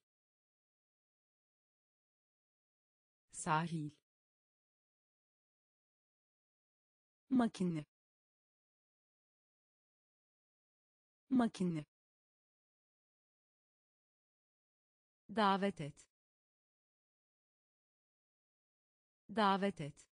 sahil makine makine davet et davet et